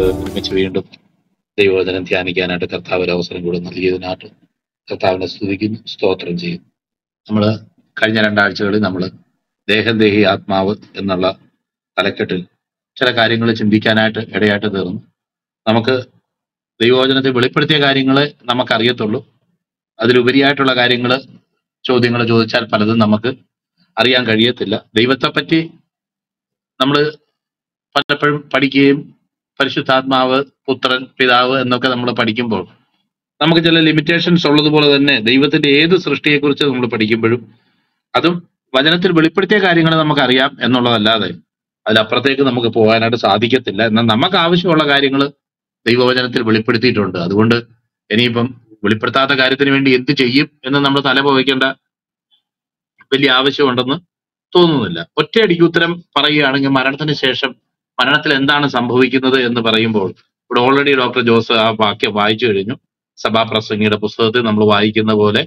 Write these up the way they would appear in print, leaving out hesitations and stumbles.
നമുക്ക് ഒരുമിച്ച് വീണ്ടും ദൈവവചനം ധ്യാനിക്കാനായിട്ട് കർത്താവ് ഒരു അവസരം കൂടെ നൽകിയതിനായിട്ട് കർത്താവിനെ സ്തുതിക്കുന്നു, സ്തോത്രം ചെയ്യുന്നു. നമ്മൾ കഴിഞ്ഞ രണ്ടാഴ്ചകളിൽ നമ്മൾ ദേഹം ദേഹി ആത്മാവ് എന്നുള്ള തലക്കെട്ടിൽ ചില കാര്യങ്ങൾ ചിന്തിക്കാനായിട്ട് ഇടയായിട്ട് തീർന്നു. നമുക്ക് ദൈവവചനത്തെ വെളിപ്പെടുത്തിയ കാര്യങ്ങളെ നമുക്കറിയത്തുള്ളൂ. അതിലുപരിയായിട്ടുള്ള കാര്യങ്ങൾ, ചോദ്യങ്ങൾ ചോദിച്ചാൽ പലതും നമുക്ക് അറിയാൻ കഴിയത്തില്ല. ദൈവത്തെപ്പറ്റി നമ്മൾ പലപ്പോഴും പഠിക്കുകയും പരിശുദ്ധാത്മാവ്, പുത്രൻ, പിതാവ് എന്നൊക്കെ നമ്മൾ പഠിക്കുമ്പോൾ നമുക്ക് ചില ലിമിറ്റേഷൻസ് ഉള്ളതുപോലെ തന്നെ ദൈവത്തിന്റെ ഏത് സൃഷ്ടിയെക്കുറിച്ച് നമ്മൾ പഠിക്കുമ്പോഴും അതും വചനത്തിൽ വെളിപ്പെടുത്തിയ കാര്യങ്ങൾ നമുക്കറിയാം എന്നുള്ളതല്ലാതെ അതിലപ്പുറത്തേക്ക് നമുക്ക് പോകാനായിട്ട് സാധിക്കത്തില്ല. എന്നാൽ നമുക്ക് ആവശ്യമുള്ള കാര്യങ്ങൾ ദൈവവചനത്തിൽ വെളിപ്പെടുത്തിയിട്ടുണ്ട്. അതുകൊണ്ട് ഇനിയിപ്പം വെളിപ്പെടുത്താത്ത കാര്യത്തിന് വേണ്ടി എന്ത് ചെയ്യും എന്ന് നമ്മൾ തല പോയിക്കേണ്ട വലിയ ആവശ്യമുണ്ടെന്ന് തോന്നുന്നില്ല. ഒറ്റയടിക്ക് ഉത്തരം പറയുകയാണെങ്കിൽ മരണത്തിന് ശേഷം മരണത്തിൽ എന്താണ് സംഭവിക്കുന്നത് എന്ന് പറയുമ്പോൾ ഇവിടെ ഓൾറെഡി ഡോക്ടർ ജോസ് ആ വാക്യം വായിച്ചു കഴിഞ്ഞു. സഭാപ്രസംഗിയുടെ പുസ്തകത്തിൽ നമ്മൾ വായിക്കുന്ന പോലെ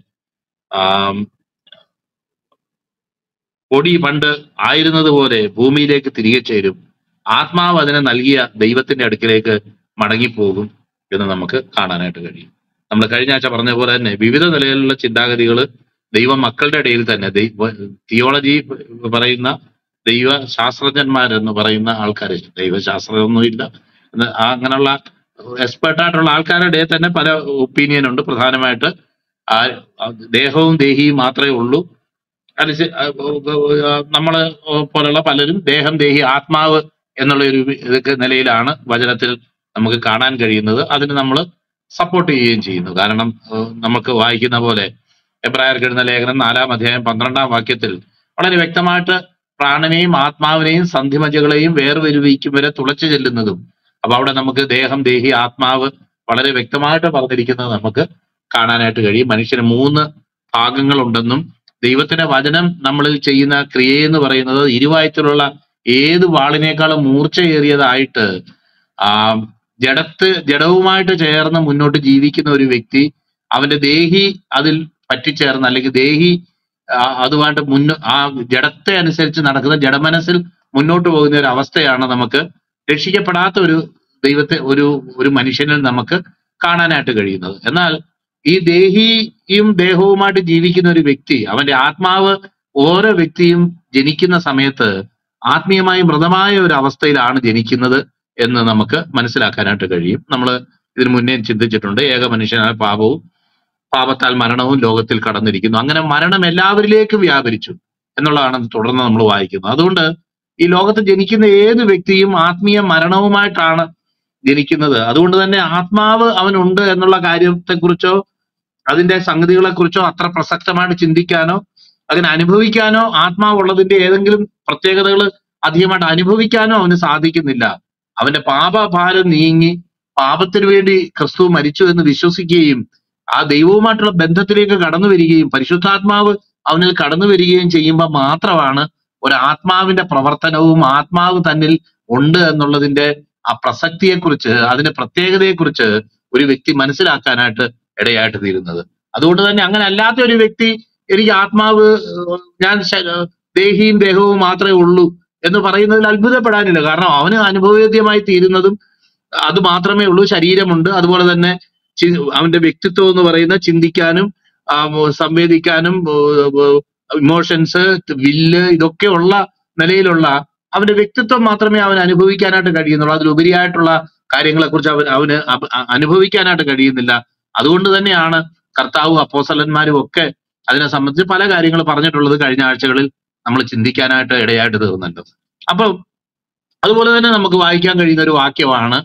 പൊടി പണ്ട് ആയിരുന്നത് പോലെ ഭൂമിയിലേക്ക് തിരികെ ചേരും, ആത്മാവ് അതിനെ നൽകിയ ദൈവത്തിന്റെ അടുക്കിലേക്ക് മടങ്ങിപ്പോകും എന്ന് നമുക്ക് കാണാനായിട്ട് കഴിയും. നമ്മൾ കഴിഞ്ഞ ആഴ്ച പറഞ്ഞ പോലെ തന്നെ വിവിധ നിലയിലുള്ള ചിന്താഗതികൾ ദൈവ മക്കളുടെ ഇടയിൽ തന്നെ തിയോളജി പറയുന്ന ദൈവ ശാസ്ത്രജ്ഞന്മാരെന്ന് പറയുന്ന ആൾക്കാർ, ദൈവശാസ്ത്രമൊന്നുമില്ല, അങ്ങനെയുള്ള എക്സ്പെർട്ടായിട്ടുള്ള ആൾക്കാരുടെ ഇടയിൽ തന്നെ പല ഒപ്പീനിയൻ ഉണ്ട്. പ്രധാനമായിട്ട് ദേഹവും ദേഹിയും മാത്രമേ ഉള്ളൂ. നമ്മള് പോലുള്ള പലരും ദേഹം ദേഹി ആത്മാവ് എന്നുള്ള ഒരു നിലയിലാണ് വചനത്തിൽ നമുക്ക് കാണാൻ കഴിയുന്നത്. അതിന് നമ്മൾ സപ്പോർട്ട് ചെയ്യുകയും ചെയ്യുന്നു. കാരണം നമുക്ക് വായിക്കുന്ന പോലെ എബ്രായർക്ക് എഴുതുന്ന ലേഖനം 4-ാം അധ്യായം 12-ാം വാക്യത്തിൽ വളരെ വ്യക്തമായിട്ട് പ്രാണനെയും ആത്മാവിനെയും സന്ധിമജ്ജകളെയും വേർവരുവിക്കും വരെ തുളച്ചു ചെല്ലുന്നതും, അപ്പൊ അവിടെ നമുക്ക് ദേഹം ദേഹി ആത്മാവ് വളരെ വ്യക്തമായിട്ട് പറഞ്ഞിരിക്കുന്നത് നമുക്ക് കാണാനായിട്ട് കഴിയും. മനുഷ്യന് 3 ഭാഗങ്ങളുണ്ടെന്നും ദൈവത്തിന്റെ വചനം നമ്മൾ ചെയ്യുന്ന ക്രിയയെന്ന് പറയുന്നത് ഇരുവായത്തിലുള്ള ഏത് വാളിനേക്കാളും മൂർച്ചയേറിയതായിട്ട് ജഡവുമായിട്ട് ചേർന്ന് മുന്നോട്ട് ജീവിക്കുന്ന ഒരു വ്യക്തി അവന്റെ ദേഹി അതിൽ പറ്റിച്ചേർന്ന്, അല്ലെങ്കിൽ ദേഹി അതുമായിട്ട് ആ ജഡത്തെ അനുസരിച്ച് നടക്കുന്ന ജഡമനസ്സിൽ മുന്നോട്ട് പോകുന്ന ഒരു അവസ്ഥയാണ് നമുക്ക് രക്ഷിക്കപ്പെടാത്ത ഒരു ദൈവത്തെ ഒരു മനുഷ്യനിൽ നമുക്ക് കാണാനായിട്ട് കഴിയുന്നത്. എന്നാൽ ഈ ദേഹിയും ദേഹവുമായിട്ട് ജീവിക്കുന്ന ഒരു വ്യക്തി, അവന്റെ ആത്മാവ്, ഓരോ വ്യക്തിയും ജനിക്കുന്ന സമയത്ത് ആത്മീയമായി മൃതമായ ഒരു അവസ്ഥയിലാണ് ജനിക്കുന്നത് എന്ന് നമുക്ക് മനസ്സിലാക്കാനായിട്ട് കഴിയും. നമ്മൾ ഇതിനു മുന്നേ ചിന്തിച്ചിട്ടുണ്ട്. ഏക മനുഷ്യനാൽ പാപത്താൽ മരണവും ലോകത്തിൽ കടന്നിരിക്കുന്നു. അങ്ങനെ മരണം എല്ലാവരിലേക്കും വ്യാപരിച്ചു എന്നുള്ളതാണ് തുടർന്ന് നമ്മൾ വായിക്കുന്നത്. അതുകൊണ്ട് ഈ ലോകത്ത് ജനിക്കുന്ന ഏത് വ്യക്തിയും ആത്മീയ മരണവുമായിട്ടാണ് ജനിക്കുന്നത്. അതുകൊണ്ട് തന്നെ ആത്മാവ് അവനുണ്ട് എന്നുള്ള കാര്യത്തെക്കുറിച്ചോ അതിന്റെ സംഗതികളെക്കുറിച്ചോ അത്ര പ്രസക്തമായിട്ട് ചിന്തിക്കാനോ അതിനെ അനുഭവിക്കാനോ, ആത്മാവുള്ളതിന്റെ ഏതെങ്കിലും പ്രത്യേകതകൾ അധികമായിട്ട് അനുഭവിക്കാനോ അവന് സാധിക്കുന്നില്ല. അവന്റെ പാപഭാരം നീങ്ങി പാപത്തിനു വേണ്ടി ക്രിസ്തു മരിച്ചു എന്ന് വിശ്വസിക്കുകയും ആ ദൈവവുമായിട്ടുള്ള ബന്ധത്തിലേക്ക് കടന്നു വരികയും പരിശുദ്ധാത്മാവ് അവനിൽ കടന്നു വരികയും ചെയ്യുമ്പോൾ മാത്രമാണ് ഒരു ആത്മാവിന്റെ പ്രവർത്തനവും ആത്മാവ് തന്നിൽ ഉണ്ട് എന്നുള്ളതിന്റെ ആ പ്രസക്തിയെക്കുറിച്ച്, അതിന്റെ പ്രത്യേകതയെക്കുറിച്ച് ഒരു വ്യക്തി മനസ്സിലാക്കാനായിട്ട് ഇടയായിട്ട് തീരുന്നത്. അതുകൊണ്ട് തന്നെ അങ്ങനെ അല്ലാത്ത ഒരു വ്യക്തി എനിക്ക് ആത്മാവ്, ഞാൻ ദേഹിയും ദേഹവും മാത്രമേ ഉള്ളൂ എന്ന് പറയുന്നതിൽ അത്ഭുതപ്പെടാനില്ല. കാരണം അവന് അനുഭവവേദ്യമായി തീരുന്നതും അത് മാത്രമേ ഉള്ളൂ. ശരീരമുണ്ട്, അതുപോലെ തന്നെ അവന്റെ വ്യക്തിത്വം എന്ന് പറയുന്ന ചിന്തിക്കാനും സംവേദിക്കാനും ഇമോഷൻസ്, വില്ല്, ഇതൊക്കെ ഉള്ള നിലയിലുള്ള അവന്റെ വ്യക്തിത്വം മാത്രമേ അവന് അനുഭവിക്കാനായിട്ട് കഴിയുന്നുള്ളൂ. അതിലുപരിയായിട്ടുള്ള കാര്യങ്ങളെക്കുറിച്ച് അവന് അനുഭവിക്കാനായിട്ട് കഴിയുന്നില്ല. അതുകൊണ്ട് തന്നെയാണ് കർത്താവും അപ്പോസ്തലന്മാരും ഒക്കെ അതിനെ സംബന്ധിച്ച് പല കാര്യങ്ങൾ പറഞ്ഞിട്ടുള്ളത് കഴിഞ്ഞ ആഴ്ചകളിൽ നമ്മൾ ചിന്തിക്കാനായിട്ട് ഇടയായിട്ട് തീർന്നുണ്ട്. അപ്പം അതുപോലെ തന്നെ നമുക്ക് വായിക്കാൻ കഴിയുന്ന ഒരു വാക്യമാണ്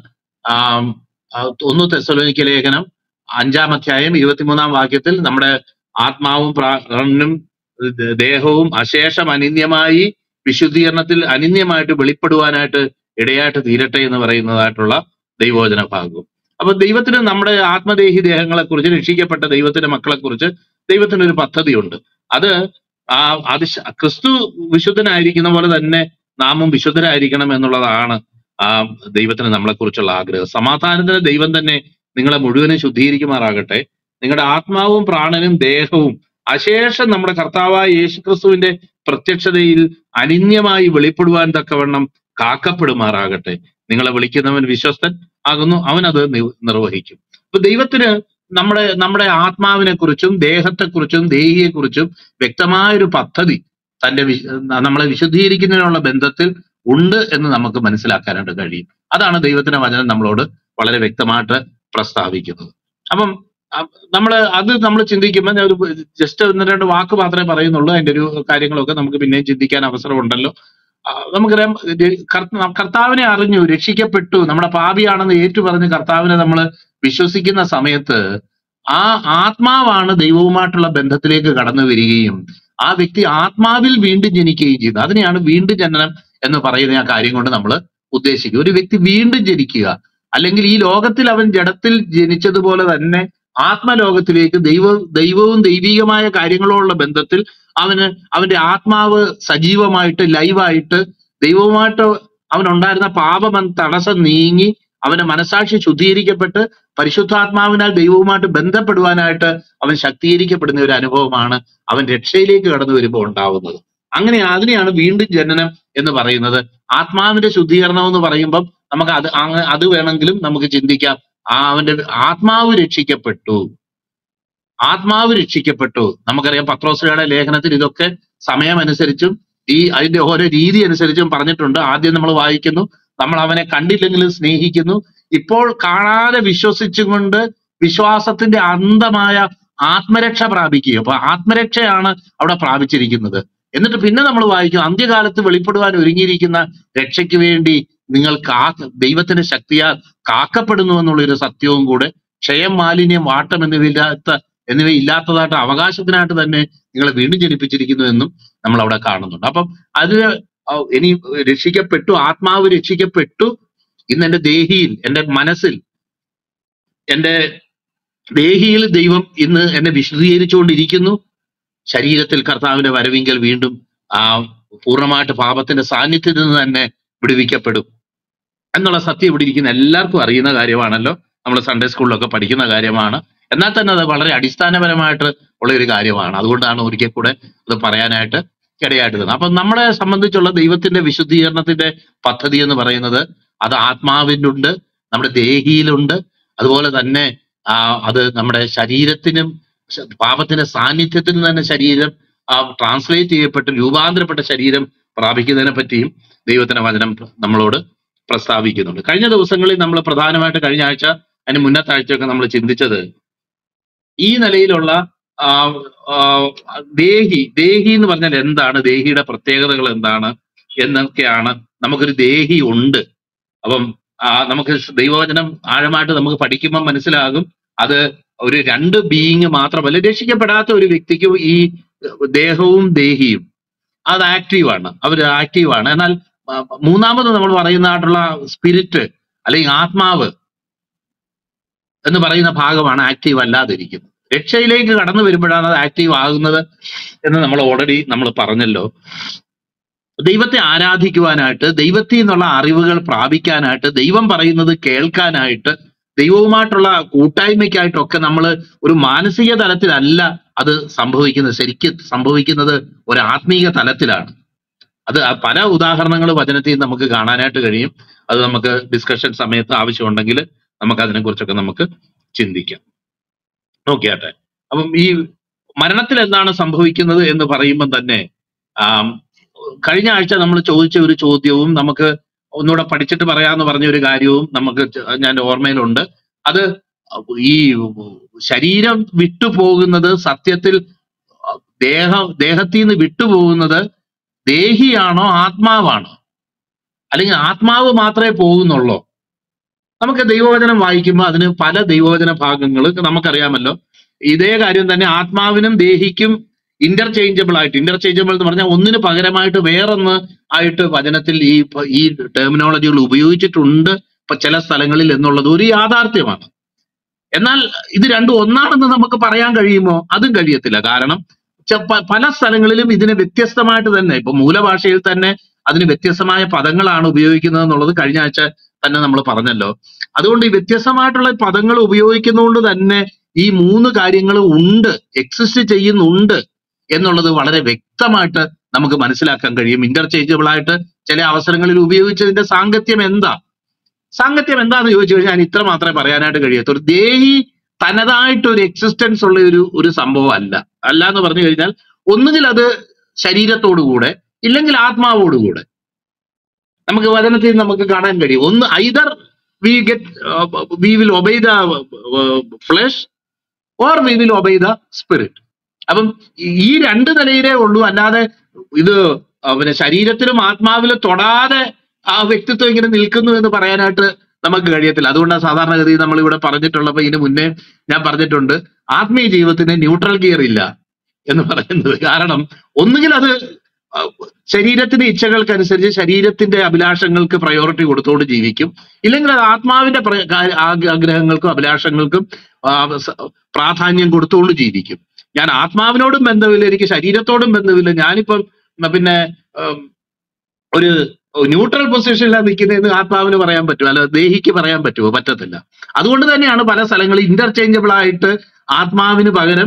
1 തെസ്സലോനിക്ക ലേഖനം 5-ാം അധ്യായം 23-ാം വാക്യത്തിൽ നമ്മുടെ ആത്മാവും പ്രാണനും ദേഹവും അശേഷം അനിന്യമായി വിശുദ്ധീകരണത്തിൽ അനിന്യമായിട്ട് വെളിപ്പെടുവാനായിട്ട് ഇടയായിട്ട് തീരട്ടെ എന്ന് പറയുന്നതായിട്ടുള്ള ദൈവവചന ഭാഗവും. അപ്പൊ ദൈവത്തിന് നമ്മുടെ ആത്മദേഹി ദേഹങ്ങളെ കുറിച്ച്, രക്ഷിക്കപ്പെട്ട ദൈവത്തിന്റെ മക്കളെ കുറിച്ച് ദൈവത്തിന് ഒരു പദ്ധതിയുണ്ട്. അത് ക്രിസ്തു വിശുദ്ധനായിരിക്കുന്ന പോലെ തന്നെ നാമും വിശുദ്ധരായിരിക്കണം എന്നുള്ളതാണ് ദൈവത്തിന് നമ്മളെ കുറിച്ചുള്ള ആഗ്രഹം. സമാധാനത്തിന് ദൈവം തന്നെ നിങ്ങളെ മുഴുവനും ശുദ്ധീകരിക്കുമാറാകട്ടെ. നിങ്ങളുടെ ആത്മാവും പ്രാണനും ദേഹവും അശേഷം നമ്മുടെ കർത്താവായ യേശുക്രിസ്തുവിന്റെ പ്രത്യക്ഷതയിൽ അനിന്യമായി വെളിപ്പെടുവാൻ തക്കവണ്ണം കാക്കപ്പെടുമാറാകട്ടെ. നിങ്ങളെ വിളിക്കുന്നവൻ വിശ്വസ്തൻ, ആകുന്നു, അവനത് നിർവഹിക്കും. അപ്പൊ ദൈവത്തിന് നമ്മുടെ നമ്മുടെ ആത്മാവിനെ കുറിച്ചും ദേഹത്തെക്കുറിച്ചും ദേഹിയെക്കുറിച്ചും വ്യക്തമായൊരു പദ്ധതി തന്റെ നമ്മളെ വിശുദ്ധീകരിക്കുന്നതിനുള്ള ബന്ധത്തിൽ ഉണ്ട് എന്ന് നമുക്ക് മനസ്സിലാക്കാനായിട്ട് കഴിയും. അതാണ് ദൈവത്തിന്റെ വചനം നമ്മളോട് വളരെ വ്യക്തമായിട്ട് പ്രസ്താവിക്കുന്നത്. അപ്പം നമ്മൾ ചിന്തിക്കുമ്പോൾ ഞാൻ ഒരു ജസ്റ്റ് ഒന്ന് രണ്ട് വാക്ക് മാത്രമേ പറയുന്നുള്ളൂ. അതിന്റെ ഒരു കാര്യങ്ങളൊക്കെ നമുക്ക് പിന്നെയും ചിന്തിക്കാൻ അവസരമുണ്ടല്ലോ. നമുക്കറിയാം, കർത്താവിനെ അറിഞ്ഞു, രക്ഷിക്കപ്പെട്ടു, നമ്മുടെ പാപിയാണെന്ന് ഏറ്റുപറഞ്ഞ് കർത്താവിനെ നമ്മൾ വിശ്വസിക്കുന്ന സമയത്ത് ആ ആത്മാവാണ് ദൈവവുമായിട്ടുള്ള ബന്ധത്തിലേക്ക് കടന്നു വരികയും ആ വ്യക്തി ആത്മാവിൽ വീണ്ടും ജനിക്കുകയും ചെയ്തു. അതിനെയാണ് വീണ്ടും ജനനം എന്ന് പറയുന്ന ആ കാര്യം കൊണ്ട് നമ്മൾ ഉദ്ദേശിക്കുക. ഒരു വ്യക്തി വീണ്ടും ജനിക്കുക, അല്ലെങ്കിൽ ഈ ലോകത്തിൽ അവൻ ജഡത്തിൽ ജനിച്ചതുപോലെ തന്നെ ആത്മലോകത്തിലേക്ക് ദൈവവും ദൈവികമായ കാര്യങ്ങളോടുള്ള ബന്ധത്തിൽ അവന്റെ ആത്മാവ് സജീവമായിട്ട് ലൈവായിട്ട് ദൈവവുമായിട്ട് അവനുണ്ടായിരുന്ന പാപം തടസ്സം നീങ്ങി അവന്റെ മനസാക്ഷി ശുദ്ധീകരിക്കപ്പെട്ട് പരിശുദ്ധാത്മാവിനാൽ ദൈവവുമായിട്ട് ബന്ധപ്പെടുവാനായിട്ട് അവൻ ശക്തീകരിക്കപ്പെടുന്ന ഒരു അനുഭവമാണ് അവൻ രക്ഷയിലേക്ക് കടന്നു വരുമ്പോൾ ഉണ്ടാവുന്നത്. അതിനെയാണ് വീണ്ടും ജനനം എന്ന് പറയുന്നത്. ആത്മാവിന്റെ ശുദ്ധീകരണം എന്ന് പറയുമ്പം നമുക്ക് അത് വേണമെങ്കിലും നമുക്ക് ചിന്തിക്കാം. അവന്റെ ആത്മാവ് രക്ഷിക്കപ്പെട്ടു. നമുക്കറിയാം, പത്രോസ്ലീഹയുടെ ലേഖനത്തിൽ ഇതൊക്കെ സമയമനുസരിച്ചും അതിന്റെ ഓരോ രീതി അനുസരിച്ചും പറഞ്ഞിട്ടുണ്ട്. ആദ്യം നമ്മൾ വായിക്കുന്നു, നമ്മൾ അവനെ കണ്ടില്ലെങ്കിലും സ്നേഹിക്കുന്നു, ഇപ്പോൾ കാണാതെ വിശ്വസിച്ചുകൊണ്ട് വിശ്വാസത്തിന്റെ അന്തമായ ആത്മരക്ഷ പ്രാപിക്കുക. അപ്പൊ ആത്മരക്ഷയാണ് അവിടെ പ്രാപിച്ചിരിക്കുന്നത്. എന്നിട്ട് പിന്നെ നമ്മൾ വായിക്കും, അന്ത്യകാലത്ത് വെളിപ്പെടുവാൻ ഒരുങ്ങിയിരിക്കുന്ന രക്ഷയ്ക്ക് വേണ്ടി നിങ്ങൾ ദൈവത്തിന്റെ ശക്തിയാൽ കാക്കപ്പെടുന്നു എന്നുള്ളൊരു സത്യവും കൂടെ, ക്ഷയം, മാലിന്യം, വാട്ടം എന്നിവയില്ലാത്തതായിട്ട് അവകാശത്തിനായിട്ട് തന്നെ നിങ്ങളെ വീണ്ടും ജനിപ്പിച്ചിരിക്കുന്നു എന്നും നമ്മൾ അവിടെ കാണുന്നുണ്ട്. അപ്പം അതിന് ഇനി രക്ഷിക്കപ്പെട്ടു, ആത്മാവ് രക്ഷിക്കപ്പെട്ടു. ഇന്ന് എന്റെ ദേഹിയിൽ, എന്റെ മനസ്സിൽ, എന്റെ ദേഹിയിൽ ദൈവം ഇന്ന് എന്നെ വിശദീകരിച്ചുകൊണ്ടിരിക്കുന്നു. ശരീരത്തിൽ കർത്താവിന്റെ വരവിങ്കൽ വീണ്ടും പൂർണ്ണമായിട്ട് പാപത്തിന്റെ സാന്നിധ്യത്തിൽ നിന്ന് തന്നെ വിടുവിക്കപ്പെടും എന്നുള്ള സത്യം ഇവിടെ ഇരിക്കുന്ന എല്ലാവർക്കും അറിയുന്ന കാര്യമാണല്ലോ. നമ്മൾ സൺഡേ സ്കൂളിലൊക്കെ പഠിക്കുന്ന കാര്യമാണ്. എന്നാൽ തന്നെ അത് വളരെ അടിസ്ഥാനപരമായിട്ട് ഉള്ള ഒരു കാര്യമാണ്. അതുകൊണ്ടാണ് ഒരിക്കൽ കൂടെ അത് പറയാനായിട്ട് ഇടയായിട്ട് തന്നത്. അപ്പൊ നമ്മളെ സംബന്ധിച്ചുള്ള ദൈവത്തിന്റെ വിശുദ്ധീകരണത്തിന്റെ പദ്ധതി എന്ന് പറയുന്നത് അത് ആത്മാവിലുണ്ട്, നമ്മുടെ ദേഹിയിലുണ്ട്, അതുപോലെ തന്നെ അത് നമ്മുടെ ശരീരത്തിനും പാപത്തിന്റെ സാന്നിധ്യത്തിൽ നിന്ന് തന്നെ ശരീരം ട്രാൻസ്ലേറ്റ് ചെയ്യപ്പെട്ട് രൂപാന്തരപ്പെട്ട ശരീരം പ്രാപിക്കുന്നതിനെ പറ്റിയും ദൈവത്തിന്റെ വചനം നമ്മളോട് പ്രസ്താവിക്കുന്നുണ്ട്. കഴിഞ്ഞ ദിവസങ്ങളിൽ നമ്മൾ പ്രധാനമായിട്ട്, കഴിഞ്ഞ ആഴ്ച അതിന് മുന്നത്തെ ആഴ്ചയൊക്കെ നമ്മൾ ചിന്തിച്ചത് ഈ നിലയിലുള്ള ദേഹി എന്ന് പറഞ്ഞാൽ എന്താണ്, ദേഹിയുടെ പ്രത്യേകതകൾ എന്താണ് എന്നൊക്കെയാണ്. നമുക്കൊരു ദേഹി ഉണ്ട്. അപ്പം നമുക്ക് ദൈവവചനം ആഴമായിട്ട് നമുക്ക് പഠിക്കുമ്പോൾ മനസ്സിലാകും, അത് ഒരു രണ്ട് ബീയിങ് മാത്രമല്ല. രക്ഷിക്കപ്പെടാത്ത ഒരു വ്യക്തിക്ക് ഈ ദേഹവും ദേഹിയും അത് ആക്റ്റീവാണ്. എന്നാൽ മൂന്നാമത് നമ്മൾ പറയുന്നതായിട്ടുള്ള സ്പിരിറ്റ് അല്ലെങ്കിൽ ആത്മാവ് എന്ന് പറയുന്ന ഭാഗമാണ് ആക്റ്റീവ് അല്ലാതിരിക്കുന്നത്. രക്ഷയിലേക്ക് കടന്നു വരുമ്പോഴാണ് അത് ആക്റ്റീവ് ആകുന്നത് എന്ന് നമ്മൾ ഓൾറെഡി പറഞ്ഞല്ലോ. ദൈവത്തെ ആരാധിക്കുവാനായിട്ട്, ദൈവത്തിൽ നിന്നുള്ള അറിവുകൾ പ്രാപിക്കാനായിട്ട്, ദൈവം പറയുന്നത് കേൾക്കാനായിട്ട്, ദൈവവുമായിട്ടുള്ള കൂട്ടായ്മയ്ക്കായിട്ടൊക്കെ നമ്മൾ ഒരു മാനസിക തലത്തിലല്ല അത് സംഭവിക്കുന്നത്. ശരിക്കും സംഭവിക്കുന്നത് ഒരു ആത്മീക തലത്തിലാണ്. അത് പല ഉദാഹരണങ്ങൾ വചനത്തിൽ നമുക്ക് കാണാനായിട്ട് കഴിയും. അത് നമുക്ക് ഡിസ്കഷൻ സമയത്ത് ആവശ്യമുണ്ടെങ്കിൽ നമുക്ക് അതിനെക്കുറിച്ചൊക്കെ നമുക്ക് ചിന്തിക്കാം. നോക്കിയാട്ടെ. അപ്പം ഈ മരണത്തിൽ എന്താണ് സംഭവിക്കുന്നത് എന്ന് പറയുമ്പോൾ തന്നെ കഴിഞ്ഞ ആഴ്ച നമ്മൾ ചോദിച്ച ഒരു ചോദ്യവും നമുക്ക് ഒന്നുകൂടെ പഠിച്ചിട്ട് പറയാന്ന് പറഞ്ഞ ഒരു കാര്യവും ഞാൻ ഓർമ്മയിലുണ്ട്. അത് ഈ ശരീരം വിട്ടുപോകുന്നത് സത്യത്തിൽ ദേഹത്തിൽ നിന്ന് വിട്ടുപോകുന്നത് ദേഹിയാണോ ആത്മാവാണോ, അല്ലെങ്കിൽ ആത്മാവ് മാത്രമേ പോകുന്നുള്ളൂ? നമുക്ക് ദൈവവചനം വായിക്കുമ്പോൾ അതിന് പല ദൈവവചന ഭാഗങ്ങൾ നമുക്കറിയാമല്ലോ. ഇതേ കാര്യം തന്നെ ആത്മാവിനും ദേഹിക്കും ഇന്റർചേഞ്ചബിൾ എന്ന് പറഞ്ഞാൽ ഒന്നിന് പകരമായിട്ട് വേറൊന്ന് ആയിട്ട് വചനത്തിൽ ഈ ടെർമിനോളജികൾ ഉപയോഗിച്ചിട്ടുണ്ട് ചില സ്ഥലങ്ങളിൽ എന്നുള്ളത് ഒരു യാഥാർത്ഥ്യമാണ്. എന്നാൽ ഇത് രണ്ടും ഒന്നാണെന്ന് നമുക്ക് പറയാൻ കഴിയുമോ? അതും കഴിയത്തില്ല. കാരണം പല സ്ഥലങ്ങളിലും ഇതിന് വ്യത്യസ്തമായിട്ട് തന്നെ, ഇപ്പൊ മൂലഭാഷയിൽ തന്നെ അതിന് വ്യത്യസ്തമായ പദങ്ങളാണ് ഉപയോഗിക്കുന്നത് എന്നുള്ളത് കഴിഞ്ഞ ആഴ്ച തന്നെ നമ്മൾ പറഞ്ഞല്ലോ. അതുകൊണ്ട് ഈ വ്യത്യസ്തമായിട്ടുള്ള പദങ്ങൾ ഉപയോഗിക്കുന്നതുകൊണ്ട് തന്നെ ഈ മൂന്ന് കാര്യങ്ങൾ എക്സിസ്റ്റ് ചെയ്യുന്നുണ്ട് എന്നുള്ളത് വളരെ വ്യക്തമായിട്ട് നമുക്ക് മനസ്സിലാക്കാൻ കഴിയും. ഇന്റർചേഞ്ചബിൾ ആയിട്ട് ചില അവസരങ്ങളിൽ ഉപയോഗിച്ചതിന്റെ സാങ്കത്യം എന്താ? സാങ്കത്യം എന്താന്ന് ചോദിച്ചു കഴിഞ്ഞാൽ ഞാൻ ഇത്ര മാത്രമേ പറയാനായിട്ട് കഴിയത്തുള്ളൂ. ദേഹി തനതായിട്ട് ഒരു എക്സിസ്റ്റൻസ് ഉള്ള ഒരു സംഭവം അല്ല എന്ന് പറഞ്ഞു കഴിഞ്ഞാൽ ഒന്നുകിൽ അത് ശരീരത്തോടുകൂടെ ഇല്ലെങ്കിൽ ആത്മാവോടുകൂടെ നമുക്ക് വചനത്തിൽ നമുക്ക് കാണാൻ കഴിയും. ഒന്ന് either we will obey the flesh or we will obey the spirit. അപ്പം ഈ രണ്ട് നിലയിലേ ഉള്ളൂ. അല്ലാതെ ഇത് പിന്നെ ശരീരത്തിലും ആത്മാവിലും തൊടാതെ ആ വ്യക്തിത്വം ഇങ്ങനെ നിൽക്കുന്നു എന്ന് പറയാനായിട്ട് നമുക്ക് കഴിയത്തില്ല. അതുകൊണ്ടാണ് സാധാരണഗതി നമ്മൾ ഇവിടെ പറഞ്ഞിട്ടുള്ളപ്പോ ഇതിന് മുന്നേ ഞാൻ പറഞ്ഞിട്ടുണ്ട്, ആത്മീയ ജീവിതത്തിന് ന്യൂട്രൽ ഗിയർ ഇല്ല എന്ന് പറയുന്നത്. കാരണം ഒന്നുകിൽ അത് ശരീരത്തിന്റെ ഇച്ഛകൾക്കനുസരിച്ച് ശരീരത്തിന്റെ അഭിലാഷങ്ങൾക്ക് പ്രയോറിറ്റി കൊടുത്തുകൊണ്ട് ജീവിക്കും, ഇല്ലെങ്കിൽ അത് ആത്മാവിന്റെ ആഗ്രഹങ്ങൾക്കും അഭിലാഷങ്ങൾക്കും പ്രാധാന്യം കൊടുത്തുകൊണ്ട് ജീവിക്കും. ഞാൻ ആത്മാവിനോടും ബന്ധമില്ല, എനിക്ക് ശരീരത്തോടും ബന്ധമില്ല, ഞാനിപ്പം പിന്നെ ഒരു ന്യൂട്രൽ പൊസിഷനിലാണ് നിൽക്കുന്നതെന്ന് ആത്മാവിന് പറയാൻ പറ്റുമോ? അല്ല ദേഹിക്ക് പറയാൻ പറ്റുമോ? പറ്റത്തില്ല. അതുകൊണ്ട് തന്നെയാണ് പല സ്ഥലങ്ങളിൽ ഇന്റർചേഞ്ചബിൾ ആയിട്ട് ആത്മാവിന് പകരം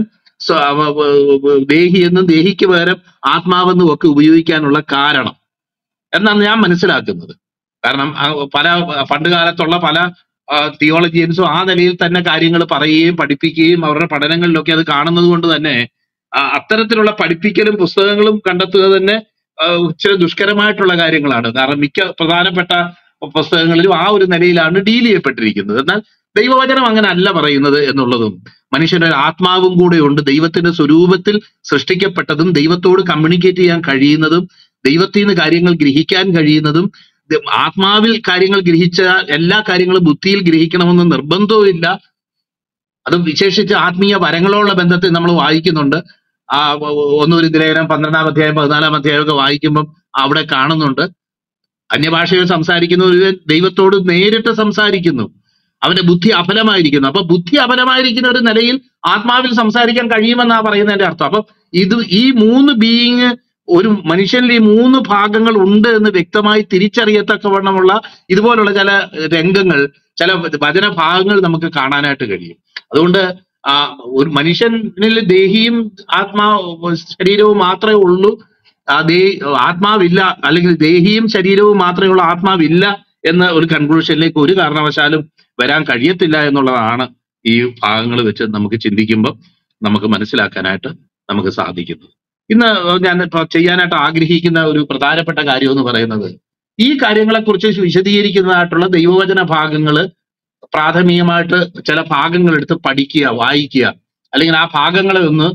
ദേഹി എന്നും ദേഹിക്ക് പകരം ആത്മാവെന്നും ഒക്കെ ഉപയോഗിക്കാനുള്ള കാരണം എന്നാണ് ഞാൻ മനസ്സിലാക്കുന്നത്. കാരണം പല പണ്ട് കാലത്തുള്ള പല തിയോളജിയൻസും ആ നിലയിൽ തന്നെ കാര്യങ്ങൾ പറയുകയും പഠിപ്പിക്കുകയും അവരുടെ പഠനങ്ങളിലൊക്കെ അത് കാണുന്നത് കൊണ്ട് തന്നെ അത്തരത്തിലുള്ള പഠിപ്പിക്കലും പുസ്തകങ്ങളും കണ്ടെത്തുക തന്നെ ഇച്ചിരി ദുഷ്കരമായിട്ടുള്ള കാര്യങ്ങളാണ്. കാരണം മിക്ക പ്രധാനപ്പെട്ട പുസ്തകങ്ങളിലും ആ ഒരു നിലയിലാണ് ഡീൽ ചെയ്യപ്പെട്ടിരിക്കുന്നത്. എന്നാൽ ദൈവവചനം അങ്ങനെ അല്ല പറയുന്നത് എന്നുള്ളതും, മനുഷ്യന്റെ ആത്മാവും കൂടെ ഉണ്ട്, ദൈവത്തിന്റെ സ്വരൂപത്തിൽ സൃഷ്ടിക്കപ്പെട്ടതും ദൈവത്തോട് കമ്മ്യൂണിക്കേറ്റ് ചെയ്യാൻ കഴിയുന്നതും ദൈവത്തിൽ നിന്ന് കാര്യങ്ങൾ ഗ്രഹിക്കാൻ കഴിയുന്നതും, ആത്മാവിൽ കാര്യങ്ങൾ ഗ്രഹിച്ച എല്ലാ കാര്യങ്ങളും ബുദ്ധിയിൽ ഗ്രഹിക്കണമെന്ന് നിർബന്ധവും ഇല്ല. അത് വിശേഷിച്ച് ആത്മീയ വരങ്ങളോടുള്ള ബന്ധത്തിൽ നമ്മൾ വായിക്കുന്നുണ്ട്. ആ ഒന്നൊരു ലേഖനം 12-ാം അധ്യായം 14-ാം അധ്യായം ഒക്കെ വായിക്കുമ്പം അവിടെ കാണുന്നുണ്ട്, അന്യഭാഷയിൽ സംസാരിക്കുന്ന ഒരു ദൈവത്തോട് നേരിട്ട് സംസാരിക്കുന്നു, അവന്റെ ബുദ്ധി അഫലമായിരിക്കുന്നു. അപ്പൊ ബുദ്ധി അഫലമായിരിക്കുന്ന ഒരു നിലയിൽ ആത്മാവിൽ സംസാരിക്കാൻ കഴിയുമെന്നാ പറയുന്നതിന്റെ അർത്ഥം. അപ്പൊ ഈ മൂന്ന് ബീയിങ്, ഒരു മനുഷ്യനിൽ ഈ മൂന്ന് ഭാഗങ്ങൾ ഉണ്ട് എന്ന് വ്യക്തമായി തിരിച്ചറിയത്തക്കവണ്ണമുള്ള ഇതുപോലുള്ള ചില രംഗങ്ങൾ, ചില വചന ഭാഗങ്ങൾ നമുക്ക് കാണാനായിട്ട് കഴിയും. അതുകൊണ്ട് ഒരു മനുഷ്യനിൽ ദേഹിയും ശരീരവും മാത്രമേ ഉള്ളൂ, ആത്മാവില്ല, അല്ലെങ്കിൽ ദേഹിയും ശരീരവും മാത്രമേ ഉള്ളൂ, ആത്മാവില്ല എന്ന ഒരു കൺക്ലൂഷനിലേക്ക് ഒരു കാരണവശാലും വരാൻ കഴിയത്തില്ല എന്നുള്ളതാണ് ഈ ഭാഗങ്ങൾ വെച്ച് നമുക്ക് ചിന്തിക്കുമ്പോൾ നമുക്ക് മനസ്സിലാക്കാനായിട്ട് നമുക്ക് സാധിക്കുന്നത്. ഇന്ന് ഞാൻ ചെയ്യാനായിട്ട് ആഗ്രഹിക്കുന്ന ഒരു പ്രധാനപ്പെട്ട കാര്യം എന്ന് പറയുന്നത്, ഈ കാര്യങ്ങളെക്കുറിച്ച് വിശദീകരിക്കുന്നതായിട്ടുള്ള ദൈവവചന ഭാഗങ്ങൾ പ്രാഥമികമായിട്ട് ചില ഭാഗങ്ങൾ എടുത്ത് പഠിക്കുക, വായിക്കുക, അല്ലെങ്കിൽ ആ ഭാഗങ്ങളെ ഒന്ന്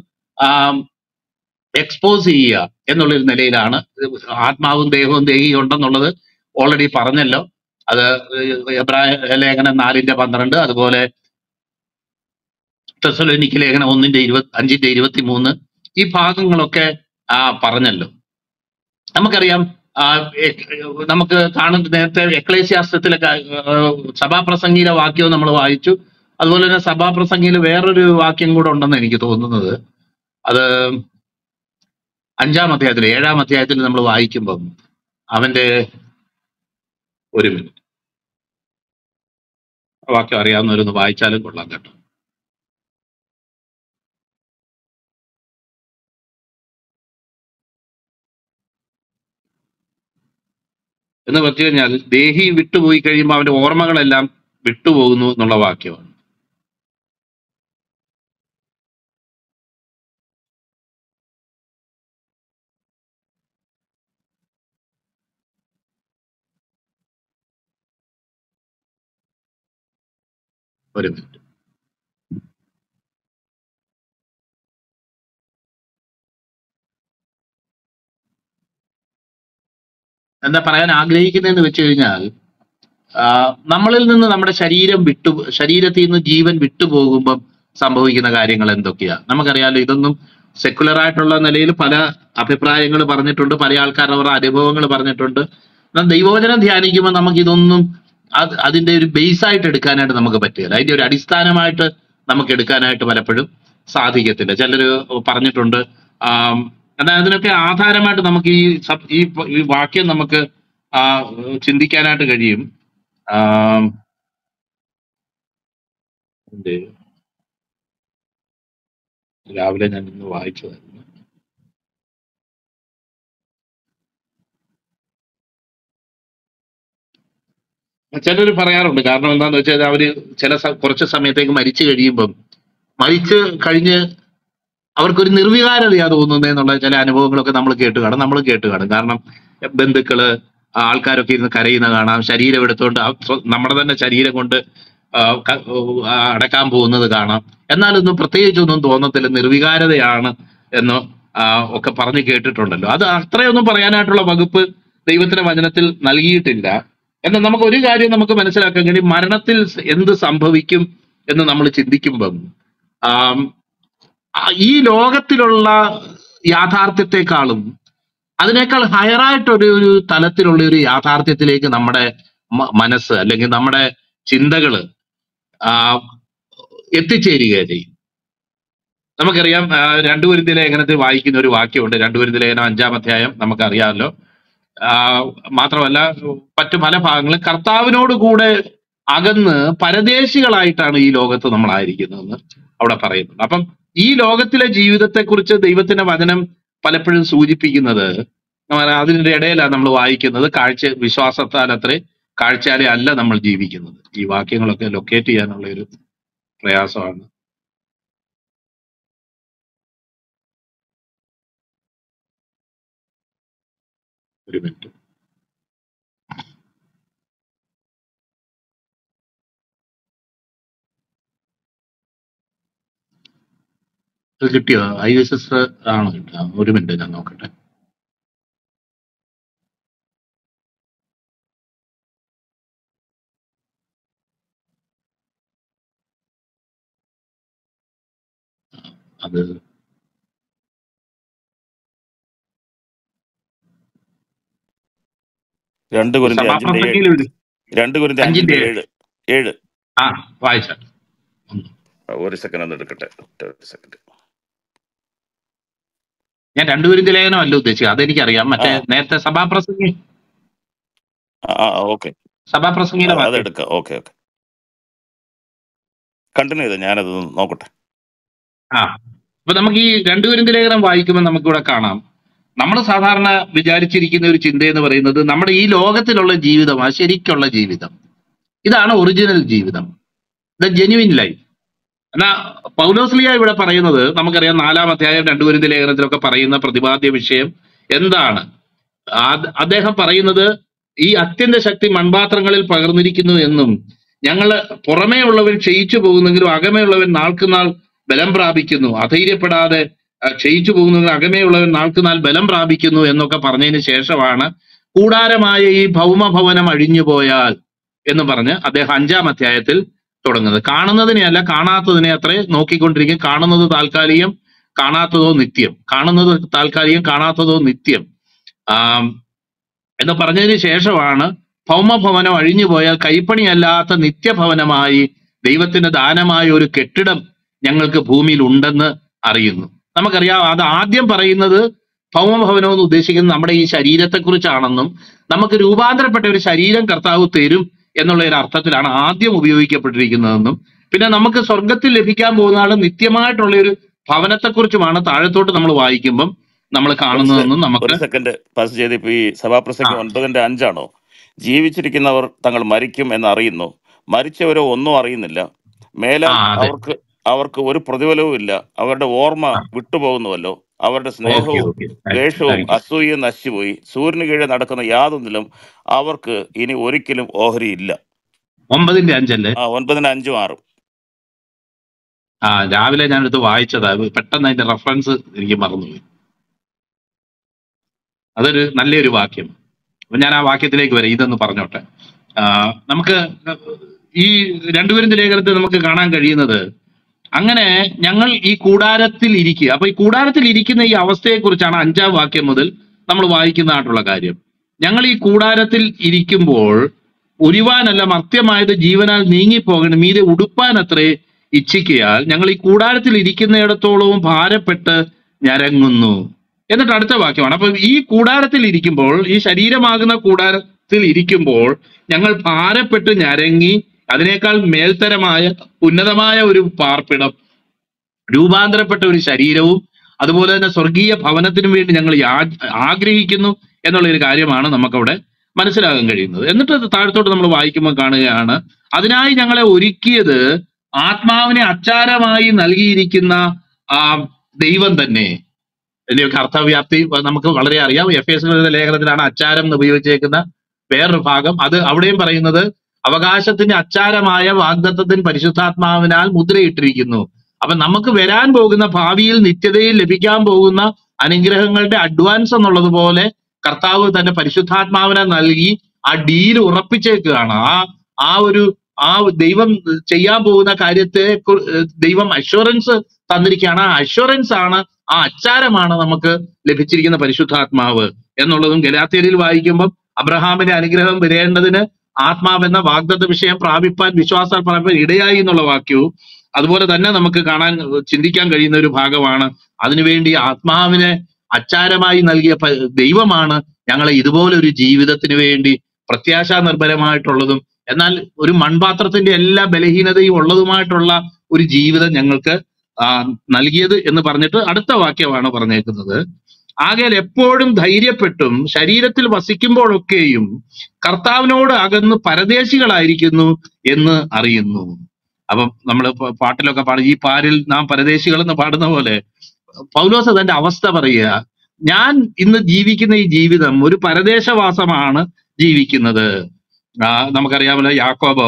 എക്സ്പോസ് ചെയ്യുക എന്നുള്ളൊരു നിലയിലാണ്. ആത്മാവും ദേഹവും ദേഹിയും ഉണ്ടെന്നുള്ളത് ഓൾറെഡി പറഞ്ഞല്ലോ. അത് എബ്രായ ലേഖനം 4:12, അതുപോലെ തെസ്സലോനിക്ക ലേഖനം 1:5-23 ഈ ഭാഗങ്ങളൊക്കെ പറഞ്ഞല്ലോ. നമുക്കറിയാം, നമുക്ക് കാണുന്ന നേരത്തെ എക്ലേസ്യാസ്ത്രത്തിലെ സഭാപ്രസംഗിയിലെ വാക്യവും നമ്മൾ വായിച്ചു. അതുപോലെ തന്നെ സഭാപ്രസംഗിയിൽ വേറൊരു വാക്യം കൂടെ ഉണ്ടെന്ന് എനിക്ക് തോന്നുന്നത്, അത് 5-ാം അധ്യായത്തിൽ 7-ാം അധ്യായത്തിൽ നമ്മൾ വായിക്കുമ്പം അവന്റെ ഒരു മിനിറ്റ് വാക്യം അറിയാവുന്നവരൊന്ന് വായിച്ചാലും കൊള്ളാം കേട്ടോ. എന്ന് പറഞ്ഞു കഴിഞ്ഞാൽ ദേഹി വിട്ടുപോയി കഴിയുമ്പോൾ അവന്റെ ഓർമ്മകളെല്ലാം വിട്ടുപോകുന്നു എന്നുള്ള വാക്യമാണ്. ഒരു മിനിറ്റ്. എന്താ പറയാൻ ആഗ്രഹിക്കുന്നതെന്ന് വെച്ച് കഴിഞ്ഞാൽ, നമ്മളിൽ നിന്ന് നമ്മുടെ ശരീരത്തിൽ നിന്ന് ജീവൻ വിട്ടുപോകുമ്പം സംഭവിക്കുന്ന കാര്യങ്ങൾ എന്തൊക്കെയാ നമുക്കറിയാലോ. ഇതൊന്നും സെക്കുലർ ആയിട്ടുള്ള നിലയിൽ പല അഭിപ്രായങ്ങൾ പറഞ്ഞിട്ടുണ്ട്, പല ആൾക്കാർ അവരുടെ അനുഭവങ്ങൾ പറഞ്ഞിട്ടുണ്ട്. എന്നാൽ ദൈവവചനം ധ്യാനിക്കുമ്പോൾ നമുക്ക് ഇതൊന്നും അതിന്റെ ഒരു ബേസ് ആയിട്ട് എടുക്കാനായിട്ട് നമുക്ക് പറ്റുകയില്ല. അതിന്റെ ഒരു അടിസ്ഥാനമായിട്ട് നമുക്ക് എടുക്കാനായിട്ട് പലപ്പോഴും സാധിക്കത്തില്ല. ചിലര് പറഞ്ഞിട്ടുണ്ട്, എന്നാൽ അതിനൊക്കെ ആധാരമായിട്ട് നമുക്ക് ഈ വാക്യം നമുക്ക് ചിന്തിക്കാനായിട്ട് കഴിയും. രാവിലെ ഞാൻ ഇന്ന് വായിച്ചതായിരുന്നു. ചിലർ പറയാറുണ്ട്. കാരണം എന്താന്ന് വെച്ചാൽ അവര് കുറച്ച് സമയത്തേക്ക് മരിച്ചു കഴിയുമ്പം മരിച്ച് കഴിഞ്ഞ് അവർക്കൊരു നിർവികാരതയാ തോന്നുന്നതെന്നുള്ള ചില അനുഭവങ്ങളൊക്കെ നമ്മൾ കേട്ട് കാണും. കാരണം ബന്ധുക്കള് ആൾക്കാരൊക്കെ ഇരുന്ന് കരയുന്ന കാണാം, ശരീരം എടുത്തുകൊണ്ട് നമ്മുടെ തന്നെ ശരീരം കൊണ്ട് അടക്കാൻ പോകുന്നത് കാണാം. എന്നാലൊന്നും പ്രത്യേകിച്ചൊന്നും തോന്നത്തില്ല, നിർവികാരതയാണ് എന്ന് ഒക്കെ പറഞ്ഞ് കേട്ടിട്ടുണ്ടല്ലോ. അത് അത്രയൊന്നും പറയാനായിട്ടുള്ള വകുപ്പ് ദൈവത്തിന്റെ വചനത്തിൽ നൽകിയിട്ടില്ല. എന്നാൽ നമുക്ക് ഒരു കാര്യം നമുക്ക് മനസ്സിലാക്കാൻ കഴിയും, മരണത്തിൽ എന്ത് സംഭവിക്കും എന്ന് നമ്മൾ ചിന്തിക്കുമ്പം ഈ ലോകത്തിലുള്ള യാഥാർത്ഥ്യത്തെക്കാളും അതിനേക്കാൾ ഹയറായിട്ടൊരു തലത്തിലുള്ള ഒരു യാഥാർത്ഥ്യത്തിലേക്ക് നമ്മുടെ മനസ്സ് അല്ലെങ്കിൽ നമ്മുടെ ചിന്തകള് എത്തിച്ചേരുകയാണ് ചെയ്യും. നമുക്കറിയാം, 2 കൊരിന്ത്യർ ലേഖനത്തിൽ വായിക്കുന്ന ഒരു വാക്യമുണ്ട്. 2 കൊരിന്ത്യർ ലേഖനം 5-ാം അധ്യായം നമുക്കറിയാമല്ലോ. മാത്രമല്ല മറ്റു പല ഭാഗങ്ങളും കർത്താവിനോട് കൂടെ അകന്ന് പരദേശികളായിട്ടാണ് ഈ ലോകത്ത് നമ്മളായിരിക്കുന്നതെന്ന് അവിടെ പറയുന്നുണ്ട്. അപ്പം ഈ ലോകത്തിലെ ജീവിതത്തെക്കുറിച്ച് ദൈവത്തിന്റെ വചനം പലപ്പോഴും സൂചിപ്പിക്കുന്നത്, അതിന്റെ ഇടയിലാണ് നമ്മൾ വായിക്കുന്നത്, വിശ്വാസത്താൽ അത്രേ, കാഴ്ചയാലെ അല്ല നമ്മൾ ജീവിക്കുന്നത്. ഈ വാക്യങ്ങളൊക്കെ ലൊക്കേറ്റ് ചെയ്യാനുള്ള ഒരു പ്രയാസമാണ്. ഒരു മിനിറ്റ്. ഇത് കിട്ടിയോ? ISS ആണോ കിട്ടുക? ഒരു മിനിറ്റ് ഞാൻ നോക്കട്ടെ. അത് 2 കൊരിന്ത്യർ 5:7. വായിച്ച ഒരു സെക്കൻഡ് ഒന്ന് എടുക്കട്ടെ. ഞാൻ 2 കൊരിന്ത്യർ ലേഖനം അല്ല ഉദ്ദേശിച്ചത്, അതെനിക്കറിയാം. മറ്റേ നേരത്തെ സഭാപ്രസംഗി സഭാപ്രസംഗിയിലെ അതെടുക്കാം. ഓക്കെ കണ്ടിന്യൂ ചെയ്ത ഞാനത് നോക്കട്ടെ. അപ്പൊ നമുക്ക് ഈ 2 കൊരിന്ത്യർ ലേഖനം വായിക്കുമ്പോൾ നമുക്കിവിടെ കാണാം, നമ്മൾ സാധാരണ വിചാരിച്ചിരിക്കുന്ന ഒരു ചിന്ത എന്ന് പറയുന്നത് നമ്മുടെ ഈ ലോകത്തിലുള്ള ജീവിതമാണ് ശരിക്കുള്ള ജീവിതം, ഇതാണ് ഒറിജിനൽ ജീവിതം, ദ ജെന്യുവിൻ ലൈഫ്. എന്നാ പൗലോസ്ലിയ ഇവിടെ പറയുന്നത് നമുക്കറിയാം, 4-ാം അധ്യായം 2 കൊരിന്ത്യർ ലേഖനത്തിലൊക്കെ പറയുന്ന പ്രതിപാദ്യ വിഷയം എന്താണ്? അദ്ദേഹം പറയുന്നത് ഈ അത്യന്ത ശക്തി മൺപാത്രങ്ങളിൽ പകർന്നിരിക്കുന്നു എന്നും ഞങ്ങള് പുറമേ ഉള്ളവൻ ക്ഷയിച്ചു പോകുന്നെങ്കിലും അകമേ ഉള്ളവൻ നാൾക്കുനാൾ ബലം പ്രാപിക്കുന്നു, അധൈര്യപ്പെടാതെ ക്ഷയിച്ചു പോകുന്നെങ്കിലും അകമേ ഉള്ളവൻ നാൾക്കുനാൾ ബലം പ്രാപിക്കുന്നു എന്നൊക്കെ പറഞ്ഞതിന് ശേഷമാണ് കൂടാരമായ ഈ ഭൗമഭവനം അഴിഞ്ഞു പോയാൽ എന്ന് പറഞ്ഞ് അദ്ദേഹം 5-ാം അധ്യായത്തിൽ തുടങ്ങുന്നത്. കാണുന്നതിനെ അല്ല കാണാത്തതിനെ അത്രേ നോക്കിക്കൊണ്ടിരിക്കും. കാണുന്നത് താൽക്കാലികം, കാണാത്തതോ നിത്യം. കാണുന്നത് താൽക്കാലികം, കാണാത്തതോ നിത്യം എന്ന് പറഞ്ഞതിന് ശേഷമാണ് ഭൗമഭവനം അഴിഞ്ഞു പോയാൽ കൈപ്പണിയല്ലാത്ത നിത്യഭവനമായി ദൈവത്തിന്റെ ദാനമായ ഒരു കെട്ടിടം ഞങ്ങൾക്ക് ഭൂമിയിൽ ഉണ്ടെന്ന് അറിയുന്നു. നമുക്കറിയാം, അത് ആദ്യം പറയുന്നത് ഭൗമഭവനം എന്ന് ഉദ്ദേശിക്കുന്നത് നമ്മുടെ ഈ ശരീരത്തെക്കുറിച്ചാണെന്നും നമുക്ക് രൂപാന്തരപ്പെട്ട ഒരു ശരീരം കർത്താവ് തരും എന്നുള്ള ഒരു അർത്ഥത്തിലാണ് ആദ്യം ഉപയോഗിക്കപ്പെട്ടിരിക്കുന്നതെന്നും പിന്നെ നമുക്ക് സ്വർഗത്തിൽ ലഭിക്കാൻ പോകുന്ന ആള് നിത്യമായിട്ടുള്ള ഒരു ഭവനത്തെക്കുറിച്ചുമാണ് താഴത്തോട്ട് നമ്മൾ വായിക്കുമ്പം നമ്മൾ കാണുന്നതെന്നും നമുക്ക്. ഒരു സെക്കൻഡ് പാസ് ചെയ്ത്, ഇപ്പൊ ഈ സഭാപ്രസംഗം 9:5 ജീവിച്ചിരിക്കുന്നവർ തങ്ങൾ മരിക്കും എന്നറിയുന്നു, മരിച്ചവരോ ഒന്നും അറിയുന്നില്ല, മേലാൽ അവർക്ക് ഒരു പ്രതിഫലവും ഇല്ല, അവരുടെ ഓർമ്മ വിട്ടുപോകുന്നുവല്ലോ, അവരുടെ സ്നേഹവും ദ്വേഷവും അസൂയയും നശിച്ചുപോയി, സൂര്യന് കീഴെ നടക്കുന്ന യാതൊന്നിലും അവർക്ക് ഇനി ഒരിക്കലും ഓഹരിയില്ല. 9:5 9:5-6. രാവിലെ ഞാനെടുത്ത് വായിച്ചതാ, പെട്ടെന്ന് അതിന്റെ റെഫറൻസ് എനിക്ക് മറന്നുപോയി. അതൊരു നല്ലൊരു വാക്യം. അപ്പൊ ഞാൻ ആ വാക്യത്തിലേക്ക് വരാം, ഇതൊന്ന് പറഞ്ഞോട്ടെ. നമുക്ക് ഈ 2 കൊരിന്ത്യർ ലേഖനത്തിൽ നമുക്ക് കാണാൻ കഴിയുന്നത്, അങ്ങനെ ഞങ്ങൾ ഈ കൂടാരത്തിൽ ഇരിക്കുക. അപ്പൊ ഈ കൂടാരത്തിൽ ഇരിക്കുന്ന ഈ അവസ്ഥയെക്കുറിച്ചാണ് 5-ാം വാക്യം മുതൽ നമ്മൾ വായിക്കുന്നതായിട്ടുള്ള കാര്യം. ഞങ്ങൾ ഈ കൂടാരത്തിൽ ഇരിക്കുമ്പോൾ ഉരുവാനല്ല മർത്യമായത് ജീവനാൽ നീങ്ങിപ്പോകണം, മീതെ ഉടുപ്പാനത്രേ ഇച്ഛിക്കയാൽ ഞങ്ങൾ ഈ കൂടാരത്തിൽ ഇരിക്കുന്നിടത്തോളവും ഭാരപ്പെട്ട് ഞരങ്ങുന്നു. എന്നിട്ട് അടുത്ത വാക്യമാണ്, അപ്പൊ ഈ കൂടാരത്തിൽ ഇരിക്കുമ്പോൾ, ഈ ശരീരമാകുന്ന കൂടാരത്തിൽ ഇരിക്കുമ്പോൾ ഞങ്ങൾ ഭാരപ്പെട്ട് ഞരങ്ങി അതിനേക്കാൾ മേൽത്തരമായ ഉന്നതമായ ഒരു പാർപ്പിടം, രൂപാന്തരപ്പെട്ട ഒരു ശരീരവും അതുപോലെ തന്നെ സ്വർഗീയ ഭവനത്തിനും വേണ്ടി ഞങ്ങൾ ആഗ്രഹിക്കുന്നു എന്നുള്ള ഒരു കാര്യമാണ് നമുക്കവിടെ മനസ്സിലാകാൻ കഴിയുന്നത്. എന്നിട്ട് അത് താഴത്തോട്ട് നമ്മൾ വായിക്കുമ്പോൾ കാണുകയാണ്, അതിനായി ഞങ്ങളെ ഒരുക്കിയത് ആത്മാവിനെ അച്ചാരമായി നൽകിയിരിക്കുന്ന ആ ദൈവം തന്നെ. ഇതിന്റെയൊക്കെ അർത്ഥവ്യാപ്തി നമുക്ക് വളരെ അറിയാം. എഫേസ്യരുടെ ലേഖനത്തിലാണ് അച്ചാരം എന്ന് ഉപയോഗിച്ചേക്കുന്ന വേറൊരു ഭാഗം. അത് അവിടെയും പറയുന്നത് അവകാശത്തിന്റെ അച്ചാരമായ വാഗ്ദത്തത്തിന് പരിശുദ്ധാത്മാവിനാൽ മുദ്രയിട്ടിരിക്കുന്നു. അപ്പൊ നമുക്ക് വരാൻ പോകുന്ന ഭാവിയിൽ നിത്യതയിൽ ലഭിക്കാൻ പോകുന്ന അനുഗ്രഹങ്ങളുടെ അഡ്വാൻസ് എന്നുള്ളതുപോലെ കർത്താവ് തന്റെ പരിശുദ്ധാത്മാവിനെ നൽകി ആ ഡീൽ ഉറപ്പിച്ചേക്കുകയാണ്. ആ ദൈവം ചെയ്യാൻ പോകുന്ന കാര്യത്തെ ദൈവം അഷ്വറൻസ് തന്നിരിക്കുകയാണ്. ആ അഷ്വറൻസ് ആണ്, ആ അച്ചാരമാണ് നമുക്ക് ലഭിച്ചിരിക്കുന്ന പരിശുദ്ധാത്മാവ് എന്നുള്ളതും ഗലാത്യരിൽ വായിക്കുമ്പോൾ അബ്രഹാമിന്റെ അനുഗ്രഹം വരേണ്ടതിന് ആത്മാവെന്ന വാഗ്ദത്ത വിഷയം പ്രാപിപ്പാൻ വിശ്വാസാൽ പ്രാപിപ്പാൻ ഇടയായി എന്നുള്ള വാക്യവും അതുപോലെ തന്നെ നമുക്ക് ചിന്തിക്കാൻ കഴിയുന്ന ഒരു ഭാഗമാണ്. അതിനുവേണ്ടി ആത്മാവിനെ അച്ചാരമായി നൽകിയ ദൈവമാണ് ഞങ്ങളെ ഇതുപോലെ ഒരു ജീവിതത്തിന് വേണ്ടി പ്രത്യാശാ നിർഭരമായിട്ടുള്ളതും എന്നാൽ ഒരു മൺപാത്രത്തിന്റെ എല്ലാ ബലഹീനതയും ഉള്ളതുമായിട്ടുള്ള ഒരു ജീവിതം ഞങ്ങൾക്ക് നൽകിയത് എന്ന് പറഞ്ഞിട്ട് അടുത്ത വാക്യമാണ് പറഞ്ഞേക്കുന്നത്. ആകയാൽ എപ്പോഴും ധൈര്യപ്പെട്ടും ശരീരത്തിൽ വസിക്കുമ്പോഴൊക്കെയും കർത്താവിനോട് അകന്ന് പരദേശികളായിരിക്കുന്നു എന്ന് അറിയുന്നു. അപ്പം നമ്മൾ പാട്ടിലൊക്കെ പാടും, ഈ പാരിൽ നാം പരദേശികൾ എന്ന് പാടുന്ന പോലെ പൗലോസ് തന്റെ അവസ്ഥ പറയുക, ഞാൻ ഇന്ന് ജീവിക്കുന്ന ഈ ജീവിതം ഒരു പരദേശവാസമാണ് ജീവിക്കുന്നത്. നമുക്കറിയാമല്ലോ യാക്കോബോ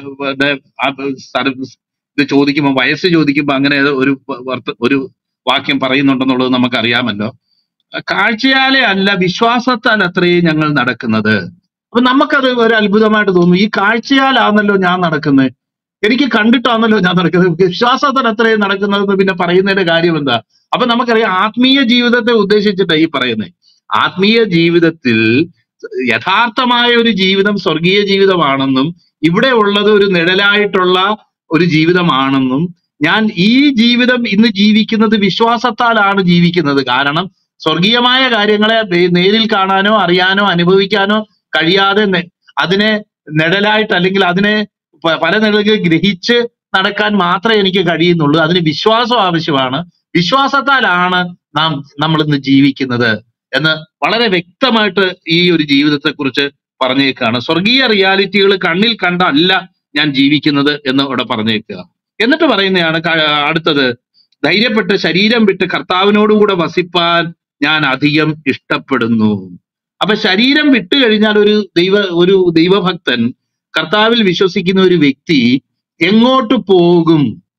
ഇത് ചോദിക്കുമ്പോൾ വയസ്സ് ചോദിക്കുമ്പോൾ അങ്ങനെ ഒരു വാക്യം പറയുന്നുണ്ടെന്നുള്ളത് നമുക്കറിയാമല്ലോ. കാഴ്ചയാലെ അല്ല വിശ്വാസത്താൽ അത്രയും ഞങ്ങൾ നടക്കുന്നത്. അപ്പൊ നമുക്കത് ഒരു അത്ഭുതമായിട്ട് തോന്നും. ഈ കാഴ്ചയാലാണല്ലോ ഞാൻ നടക്കുന്നത്, എനിക്ക് കണ്ടിട്ടാണല്ലോ ഞാൻ നടക്കുന്നത്, വിശ്വാസത്താൽ അത്രയും നടക്കുന്നതെന്ന് പിന്നെ പറയുന്നതിന്റെ കാര്യം എന്താ? അപ്പൊ നമുക്കറിയാം ആത്മീയ ജീവിതത്തെ ഉദ്ദേശിച്ചിട്ടാണ് ഈ പറയുന്നത്. ആത്മീയ ജീവിതത്തിൽ യഥാർത്ഥമായ ഒരു ജീവിതം സ്വർഗീയ ജീവിതമാണെന്നും ഇവിടെ ഉള്ളത് ഒരു നിഴലായിട്ടുള്ള ഒരു ജീവിതമാണെന്നും ഞാൻ ഈ ജീവിതം ഇന്ന് ജീവിക്കുന്നത് വിശ്വാസത്താലാണ് ജീവിക്കുന്നത്. കാരണം സ്വർഗീയമായ കാര്യങ്ങളെ നേരിൽ കാണാനോ അറിയാനോ അനുഭവിക്കാനോ കഴിയാതെ അതിനെ നിഴലായിട്ട് അല്ലെങ്കിൽ അതിനെ പല നിലയിൽ ഗ്രഹിച്ച് നടക്കാൻ മാത്രമേ എനിക്ക് കഴിയുന്നുള്ളൂ. അതിന് വിശ്വാസം ആവശ്യമാണ്. വിശ്വാസത്താലാണ് നമ്മൾ ഇന്ന് ജീവിക്കുന്നത് എന്ന് വളരെ വ്യക്തമായിട്ട് ഈ ഒരു ജീവിതത്തെ കുറിച്ച് പറഞ്ഞേക്കാണ്. സ്വർഗീയ റിയാലിറ്റികൾ കണ്ണിൽ കണ്ടല്ല ഞാൻ ജീവിക്കുന്നത് എന്ന് ഇവിടെ പറഞ്ഞേക്കുക. എന്നിട്ട് പറയുന്നതാണ് അടുത്തത്, ധൈര്യപ്പെട്ട് ശരീരം വിട്ട് കർത്താവിനോടുകൂടെ വസിപ്പാൻ ഞാൻ അധികം ഇഷ്ടപ്പെടുന്നു. അപ്പൊ ശരീരം വിട്ടു കഴിഞ്ഞാൽ ഒരു ദൈവഭക്തൻ, കർത്താവിൽ വിശ്വസിക്കുന്ന ഒരു വ്യക്തി എങ്ങോട്ട് പോകും?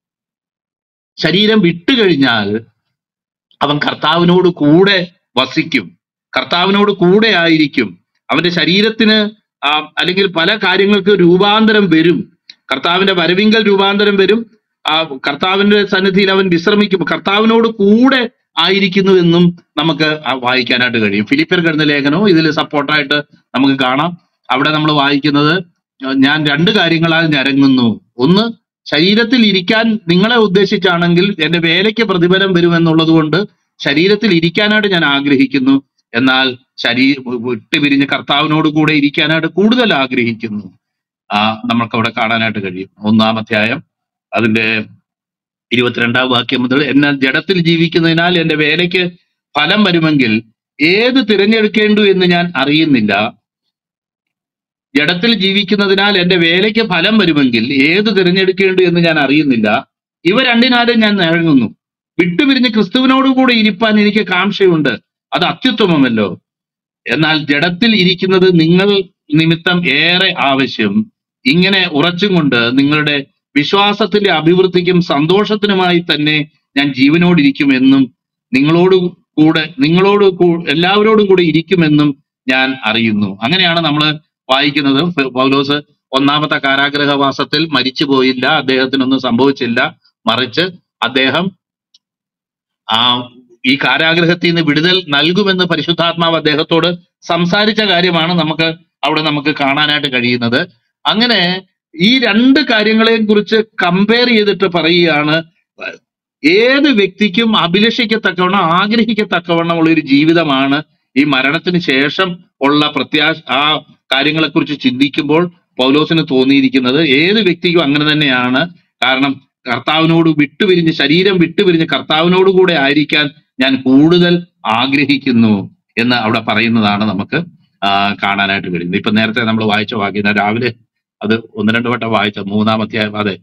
ശരീരം വിട്ടുകഴിഞ്ഞാൽ അവൻ കർത്താവിനോട് കൂടെ വസിക്കും, കർത്താവിനോട് കൂടെ ആയിരിക്കും. അവന്റെ ശരീരത്തിന് അല്ലെങ്കിൽ പല കാര്യങ്ങൾക്ക് രൂപാന്തരം വരും. കർത്താവിന്റെ വരവിങ്കൽ രൂപാന്തരം വരും. കർത്താവിന്റെ സന്നിധിയിൽ അവൻ വിശ്രമിക്കും, കർത്താവിനോട് കൂടെ ആയിരിക്കുന്നു എന്നും നമുക്ക് വായിക്കാനായിട്ട് കഴിയും. ഫിലിപ്പിയർക്ക് എഴുതിയ ലേഖനവും ഇതിൽ സപ്പോർട്ടായിട്ട് നമുക്ക് കാണാം. അവിടെ നമ്മൾ വായിക്കുന്നത്, ഞാൻ രണ്ട് കാര്യങ്ങളാൽ ഞരങ്ങുന്നു. ഒന്ന്, ശരീരത്തിൽ ഇരിക്കാൻ നിങ്ങളെ ഉദ്ദേശിച്ചാണെങ്കിൽ എന്റെ വേലയ്ക്ക് പ്രതിഫലം വരുമെന്നുള്ളത് കൊണ്ട് ശരീരത്തിൽ ഇരിക്കാനായിട്ട് ഞാൻ ആഗ്രഹിക്കുന്നു. എന്നാൽ വിട്ടുപിരിഞ്ഞ് കർത്താവിനോട് കൂടെ ഇരിക്കാനായിട്ട് കൂടുതൽ ആഗ്രഹിക്കുന്നു. നമ്മൾക്ക് അവിടെ കാണാനായിട്ട് കഴിയും. 1-ാം അധ്യായം അതിന്റെ 22-ാം വാക്യം മുതൽ, എന്നാൽ ജഡത്തിൽ ജീവിക്കുന്നതിനാൽ എന്റെ വേലയ്ക്ക് ഫലം വരുമെങ്കിൽ ഏത് തിരഞ്ഞെടുക്കേണ്ടു എന്ന് ഞാൻ അറിയുന്നില്ല. ജഡത്തിൽ ജീവിക്കുന്നതിനാൽ എന്റെ വേലയ്ക്ക് ഫലം വരുമെങ്കിൽ ഏത് തിരഞ്ഞെടുക്കേണ്ടു എന്ന് ഞാൻ അറിയുന്നില്ല. ഇവ രണ്ടിനാലും ഞാൻ ഞരങ്ങുന്നു. വിട്ടുപിരിഞ്ഞ് ക്രിസ്തുവിനോടുകൂടെ ഇരിപ്പാൻ എനിക്ക് കാംക്ഷയുണ്ട്, അത് അത്യുത്തമമല്ലോ. എന്നാൽ ജഡത്തിൽ ഇരിക്കുന്നത് നിങ്ങൾ നിമിത്തം ഏറെ ആവശ്യം. ഇങ്ങനെ ഉറച്ചും കൊണ്ട് നിങ്ങളുടെ വിശ്വാസത്തിന്റെ അഭിവൃദ്ധിക്കും സന്തോഷത്തിനുമായി തന്നെ ഞാൻ ജീവനോടിരിക്കുമെന്നും എല്ലാവരോടും കൂടെ ഇരിക്കുമെന്നും ഞാൻ അറിയുന്നു. അങ്ങനെയാണ് നമ്മൾ വായിക്കുന്നത്. പൗലോസ് 1-ാമത്തെ കാരാഗ്രഹവാസത്തിൽ മരിച്ചു പോയില്ല, അദ്ദേഹത്തിനൊന്നും സംഭവിച്ചില്ല. മറിച്ച് അദ്ദേഹം ഈ കാരാഗ്രഹത്തിൽ നിന്ന് വിടുതൽ നൽകുമെന്ന് പരിശുദ്ധാത്മാവ് അദ്ദേഹത്തോട് സംസാരിച്ച കാര്യമാണ് നമുക്ക് കാണാനായിട്ട് കഴിയുന്നത്. അങ്ങനെ ഈ രണ്ട് കാര്യങ്ങളെയും കുറിച്ച് കമ്പയർ ചെയ്തിട്ട് പറയുകയാണ്, ഏത് വ്യക്തിക്കും അഭിലഷിക്കത്തക്കവണ്ണം ആഗ്രഹിക്കത്തക്കവണ്ണമുള്ള ഒരു ജീവിതമാണ് ഈ മരണത്തിന് ശേഷം ഉള്ള ആ കാര്യങ്ങളെക്കുറിച്ച് ചിന്തിക്കുമ്പോൾ പൗലോസിന് തോന്നിയിരിക്കുന്നത്. ഏത് വ്യക്തിക്കും അങ്ങനെ തന്നെയാണ്. കാരണം കർത്താവിനോട് ശരീരം വിട്ടുപിരിഞ്ഞ് കർത്താവിനോട് കൂടെ ആയിരിക്കാൻ ഞാൻ കൂടുതൽ ആഗ്രഹിക്കുന്നു എന്ന് അവിടെ പറയുന്നതാണ് നമുക്ക് കാണാനായിട്ട് കഴിയുന്നത്. ഇപ്പൊ നേരത്തെ നമ്മൾ വായിച്ച വാക്യം, ഞാൻ രാവിലെ അത് 1-2 വട്ടം വായിച്ച 3-ാം അധ്യായം. അതെ,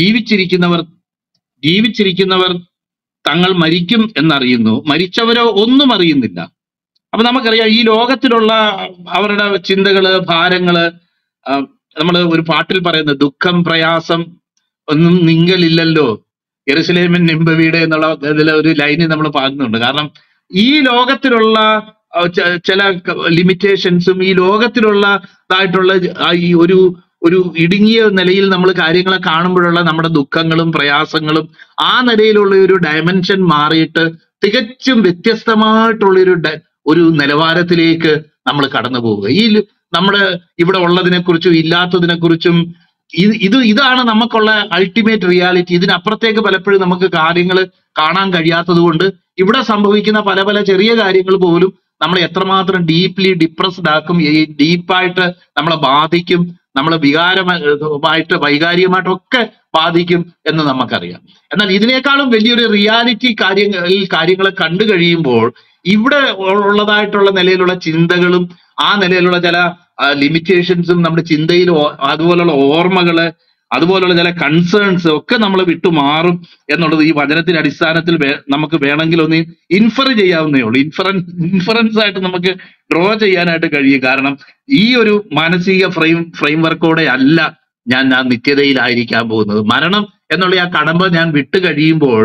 ജീവിച്ചിരിക്കുന്നവർ തങ്ങൾ മരിക്കും എന്നറിയുന്നു, മരിച്ചവരോ ഒന്നും അറിയുന്നില്ല. അപ്പൊ നമുക്കറിയാം ഈ ലോകത്തിലുള്ള അവരുടെ ചിന്തകള്, ഭാരങ്ങള്, നമ്മൾ ഒരു പാട്ടിൽ പറയുന്നത് ദുഃഖം പ്രയാസം ഒന്നും നിങ്കലില്ലല്ലോ യെരൂശലേമിൻ നിമ്പവീട് എന്നുള്ള ഇതിലെ ഒരു ലൈനിൽ നമ്മൾ പാടുന്നുണ്ട്. കാരണം ഈ ലോകത്തിലുള്ള ചില ലിമിറ്റേഷൻസും ഈ ലോകത്തിലുള്ളതായിട്ടുള്ള ഈ ഒരു ഇടുങ്ങിയ നിലയിൽ നമ്മൾ കാര്യങ്ങളെ കാണുമ്പോഴുള്ള നമ്മുടെ ദുഃഖങ്ങളും പ്രയാസങ്ങളും ആ നിലയിലുള്ള ഒരു ഡയമെൻഷൻ മാറിയിട്ട് തികച്ചും വ്യത്യസ്തമായിട്ടുള്ള ഒരു നിലവാരത്തിലേക്ക് നമ്മൾ കടന്നു പോവുക. നമ്മുടെ ഇവിടെ ഉള്ളതിനെ കുറിച്ചും ഇല്ലാത്തതിനെ കുറിച്ചും ഇതാണ് നമുക്കുള്ള അൾട്ടിമേറ്റ് റിയാലിറ്റി. ഇതിനപ്പുറത്തേക്ക് പലപ്പോഴും നമുക്ക് കാര്യങ്ങൾ കാണാൻ കഴിയാത്തത് കൊണ്ട് ഇവിടെ സംഭവിക്കുന്ന പല പല ചെറിയ കാര്യങ്ങൾ പോലും നമ്മളെ എത്രമാത്രം ഡീപ്ലി ഡിപ്രസ്ഡ് ആക്കും, ഈ ഡീപ്പായിട്ട് നമ്മളെ ബാധിക്കും, നമ്മളെ വൈകാരികമായിട്ടൊക്കെ ബാധിക്കും എന്ന് നമുക്കറിയാം. എന്നാൽ ഇതിനേക്കാളും വലിയൊരു റിയാലിറ്റി കാര്യങ്ങളെ കണ്ടു കഴിയുമ്പോൾ ഇവിടെ ഉള്ളതായിട്ടുള്ള നിലയിലുള്ള ചിന്തകളും ആ നിലയിലുള്ള ചില ലിമിറ്റേഷൻസും നമ്മുടെ ചിന്തയിൽ അതുപോലുള്ള ഓർമ്മകള്, അതുപോലുള്ള ചില കൺസേൺസ് ഒക്കെ നമ്മൾ വിട്ടുമാറും എന്നുള്ളത് ഈ വചനത്തിന്റെ അടിസ്ഥാനത്തിൽ നമുക്ക് വേണമെങ്കിൽ ഒന്ന് ഇൻഫർ ചെയ്യാവുന്നേ ഉള്ളൂ. ഇൻഫറൻസ് ആയിട്ട് നമുക്ക് ഡ്രോ ചെയ്യാനായിട്ട് കഴിയും. കാരണം ഈ ഒരു മാനസിക ഫ്രെയിം വർക്കോടെ അല്ല ഞാൻ ആ നിത്യതയിലായിരിക്കാൻ പോകുന്നത്. മരണം എന്നുള്ള ആ കടമ്പ ഞാൻ വിട്ടു കഴിയുമ്പോൾ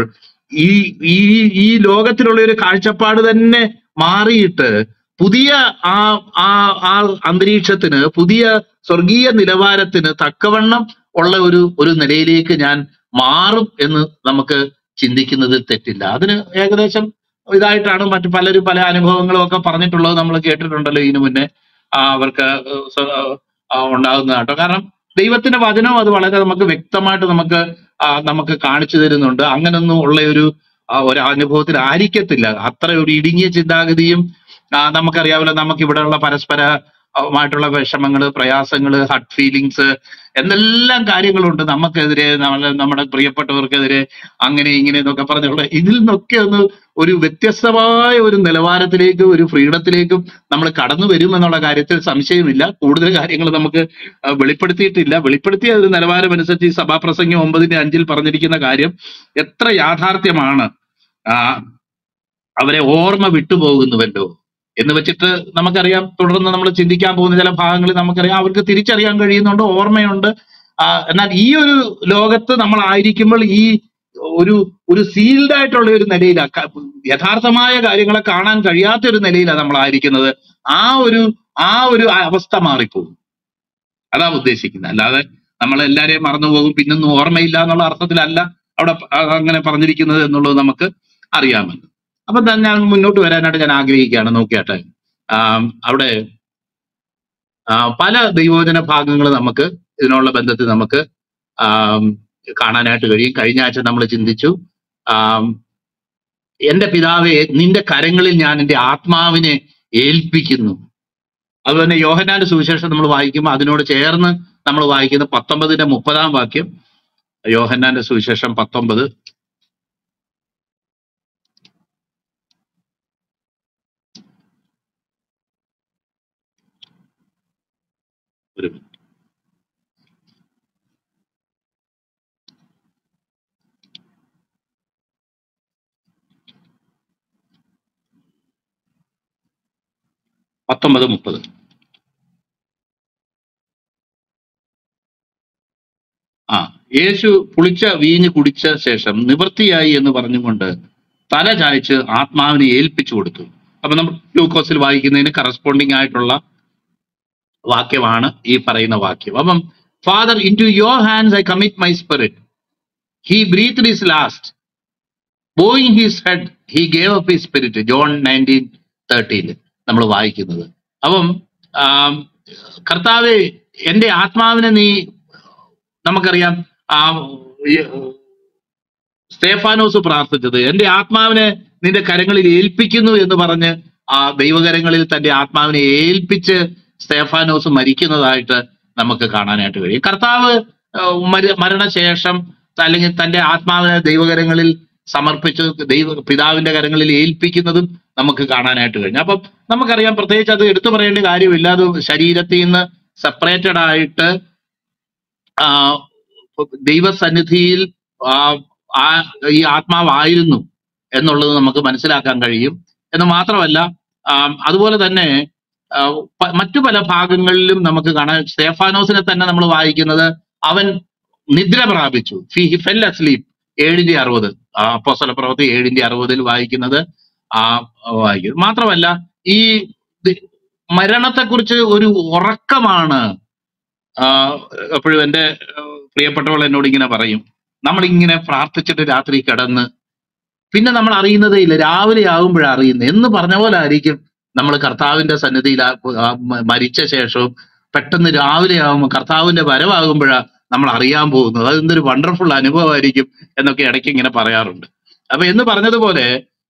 ഈ ലോകത്തിലുള്ള ഒരു കാഴ്ചപ്പാട് തന്നെ മാറിയിട്ട് പുതിയ ആ അന്തരീക്ഷത്തിന്, പുതിയ സ്വർഗീയ നിലവാരത്തിന് തക്കവണ്ണം ഉള്ള ഒരു നിലയിലേക്ക് ഞാൻ മാറും എന്ന് നമുക്ക് ചിന്തിക്കുന്നതിൽ തെറ്റില്ല. അതിന് ഏകദേശം ഇതായിട്ടാണ് മറ്റു പലരും പല അനുഭവങ്ങളും ഒക്കെ പറഞ്ഞിട്ടുള്ളത് നമ്മൾ കേട്ടിട്ടുണ്ടല്ലോ ഇതിനു മുന്നേ അവർക്ക് ഉണ്ടാകുന്നതാട്ടോ. കാരണം ദൈവത്തിന്റെ വചനം അത് വളരെ നമുക്ക് വ്യക്തമായിട്ട് നമുക്ക് കാണിച്ചു തരുന്നുണ്ട്. അങ്ങനൊന്നും ഉള്ള ഒരു അനുഭവത്തിൽ ആയിരിക്കത്തില്ല. അത്ര ഒരു ഇടുങ്ങിയ ചിന്താഗതിയും നമുക്കറിയാമല്ലോ, നമുക്ക് ഇവിടെയുള്ള പരസ്പരമായിട്ടുള്ള വിഷമങ്ങള്, പ്രയാസങ്ങള്, ഹർട്ട് ഫീലിങ്സ് എന്നെല്ലാം കാര്യങ്ങളുണ്ട്. നമുക്കെതിരെ, നമ്മുടെ പ്രിയപ്പെട്ടവർക്കെതിരെ അങ്ങനെ ഇങ്ങനെ എന്നൊക്കെ പറഞ്ഞുള്ള ഇതിൽ നിന്നൊക്കെ ഒരു വ്യത്യസ്തമായ ഒരു നിലവാരത്തിലേക്ക്, ഒരു ഫ്രീഡത്തിലേക്കും നമ്മൾ കടന്നു വരും എന്നുള്ള കാര്യത്തിൽ സംശയമില്ല. കൂടുതൽ കാര്യങ്ങൾ നമുക്ക് വെളിപ്പെടുത്തിയിട്ടില്ല. വെളിപ്പെടുത്തിയ ഒരു നിലവാരം അനുസരിച്ച് ഈ സഭാപ്രസംഗം 9:5 പറഞ്ഞിരിക്കുന്ന കാര്യം എത്ര യാഥാർത്ഥ്യമാണ്. അവരെ ഓർമ്മ വിട്ടുപോകുന്നുവല്ലോ എന്ന് വെച്ചിട്ട് നമുക്കറിയാം. തുടർന്ന് നമ്മൾ ചിന്തിക്കാൻ പോകുന്ന ചില ഭാഗങ്ങളിൽ നമുക്കറിയാം അവർക്ക് തിരിച്ചറിയാൻ കഴിയുന്നുണ്ട്, ഓർമ്മയുണ്ട്. എന്നാൽ ഈ ഒരു ലോകത്ത് നമ്മൾ ആയിരിക്കുമ്പോൾ ഈ ഒരു സീൽഡ് ആയിട്ടുള്ള ഒരു നിലയിലാണ്, യഥാർത്ഥമായ കാര്യങ്ങളെ കാണാൻ കഴിയാത്ത ഒരു നിലയിലാണ് നമ്മൾ ആയിരിക്കുന്നത്. ആ ഒരു അവസ്ഥ മാറിപ്പോകും. അതാ ഉദ്ദേശിക്കുന്നത്. അല്ലാതെ നമ്മളെല്ലാരെയും മറന്നുപോകും, പിന്നൊന്നും ഓർമ്മയില്ല എന്നുള്ള അർത്ഥത്തിലല്ല അവിടെ അങ്ങനെ പറഞ്ഞിരിക്കുന്നത് എന്നുള്ളത് നമുക്ക് അറിയാമല്ലോ. അപ്പൊ ഞാൻ മുന്നോട്ട് വരാനായിട്ട് ഞാൻ ആഗ്രഹിക്കുകയാണ്. നോക്കിയാട്ടെ, അവിടെ പല ദൈവവചന ഭാഗങ്ങൾ നമുക്ക് ഇതിനുള്ള ബന്ധത്തിൽ നമുക്ക് കാണാനായിട്ട് കഴിയും. കഴിഞ്ഞ ആഴ്ച നമ്മൾ ചിന്തിച്ചു, എന്റെ പിതാവേ നിന്റെ കരങ്ങളിൽ ഞാൻ എൻ്റെ ആത്മാവിനെ ഏൽപ്പിക്കുന്നു. അതുപോലെ യോഹന്നാന്റെ സുവിശേഷം നമ്മൾ വായിക്കുമ്പോൾ അതിനോട് ചേർന്ന് നമ്മൾ വായിക്കുന്ന 19:30 വാക്യം, യോഹന്നാന്റെ സുവിശേഷം 19. ഒരു 19:30. യേശു പുളിച്ച വീഞ്ഞ് കുടിച്ച ശേഷം നിവൃത്തിയായി എന്ന് പറഞ്ഞുകൊണ്ട് തല ചായ്ച്ച് ആത്മാവിനെ ഏൽപ്പിച്ചു കൊടുത്തു. അപ്പൊ നമ്മൾ ലൂക്കോസിൽ വായിക്കുന്നതിന് കറസ്പോണ്ടിങ് ആയിട്ടുള്ള വാക്യമാണ് ഈ പറയുന്ന വാക്യം. അപ്പം Father, into your hands I commit my spirit. He breathed his last, bowing his head he gave up his spirit. John 19:13 നമ്മൾ വായിക്കുന്നത്. അപ്പം കർത്താവേ എന്റെ ആത്മാവിനെ നീ, നമുക്കറിയാം സ്തേഫാനോസ് പ്രാർത്ഥിച്ചത് എന്റെ ആത്മാവിനെ നിന്റെ കരങ്ങളിൽ ഏൽപ്പിക്കുന്നു എന്ന് പറഞ്ഞ് ദൈവകരങ്ങളിൽ തന്റെ ആത്മാവിനെ ഏൽപ്പിച്ച് സ്തേഫാനോസ് മരിക്കുന്നതായിട്ട് നമുക്ക് കാണാനായിട്ട് കഴിയും. കർത്താവ് മരണശേഷം അല്ലെങ്കിൽ തന്റെ ആത്മാവിനെ ദൈവകരങ്ങളിൽ സമർപ്പിച്ച് പിതാവിന്റെ കരങ്ങളിൽ ഏൽപ്പിക്കുന്നതും നമുക്ക് കാണാനായിട്ട് കഴിഞ്ഞു. അപ്പം നമുക്കറിയാം, പ്രത്യേകിച്ച് അത് എടുത്തു പറയേണ്ട കാര്യമില്ല, അത് ശരീരത്തിൽ നിന്ന് സെപ്പറേറ്റഡ് ആയിട്ട് ദൈവസന്നിധിയിൽ ഈ ആത്മാവായിരുന്നു എന്നുള്ളത് നമുക്ക് മനസ്സിലാക്കാൻ കഴിയും. എന്ന് മാത്രമല്ല, അതുപോലെ തന്നെ മറ്റു പല ഭാഗങ്ങളിലും നമുക്ക് കാണാം. സ്തേഫാനോസിനെ തന്നെ നമ്മൾ വായിക്കുന്നത് അവൻ നിദ്ര പ്രാപിച്ചു, ഹി ഫെൽ അസ്ലീപ്, 7:60 അപ്പോസ്തല പ്രവൃത്തി 7:60 വായിക്കുന്നത് വായിക്കുന്നത്. മാത്രമല്ല, ഈ മരണത്തെക്കുറിച്ച് ഒരു ഉറക്കമാണ്. എപ്പോഴും എൻ്റെ പ്രിയപ്പെട്ടവൾ എന്നോട് ഇങ്ങനെ പറയും, നമ്മളിങ്ങനെ പ്രാർത്ഥിച്ചിട്ട് രാത്രി കിടന്ന് പിന്നെ നമ്മൾ അറിയുന്നതേ ഇല്ല, രാവിലെ ആകുമ്പോഴാണ് അറിയുന്നത് എന്ന് പറഞ്ഞ പോലെ ആയിരിക്കും നമ്മൾ കർത്താവിന്റെ സന്നിധിയിൽ മരിച്ച ശേഷവും പെട്ടെന്ന് രാവിലെ ആകുമ്പോൾ കർത്താവിന്റെ വരവാകുമ്പോഴാണ് നമ്മൾ അറിയാൻ പോകുന്നത്. അതെന്തൊരു വണ്ടർഫുൾ അനുഭവമായിരിക്കും എന്നൊക്കെ ഇടയ്ക്ക് ഇങ്ങനെ പറയാറുണ്ട്. അപ്പൊ എന്ന് പറഞ്ഞതുപോലെ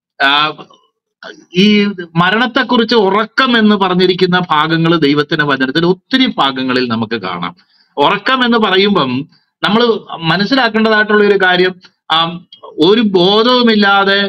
ഈ മരണത്തെക്കുറിച്ച് ഉറക്കം എന്ന് പറഞ്ഞിരിക്കുന്ന ഭാഗങ്ങൾ ദൈവത്തിന്റെ വചനത്തിൽ ഒത്തിരി ഭാഗങ്ങളിൽ നമുക്ക് കാണാം. ഉറക്കം എന്ന് പറയുമ്പം നമ്മൾ മനസ്സിലാക്കേണ്ടതായിട്ടുള്ള ഒരു കാര്യം, ഒരു ബോധവുമില്ലാതെ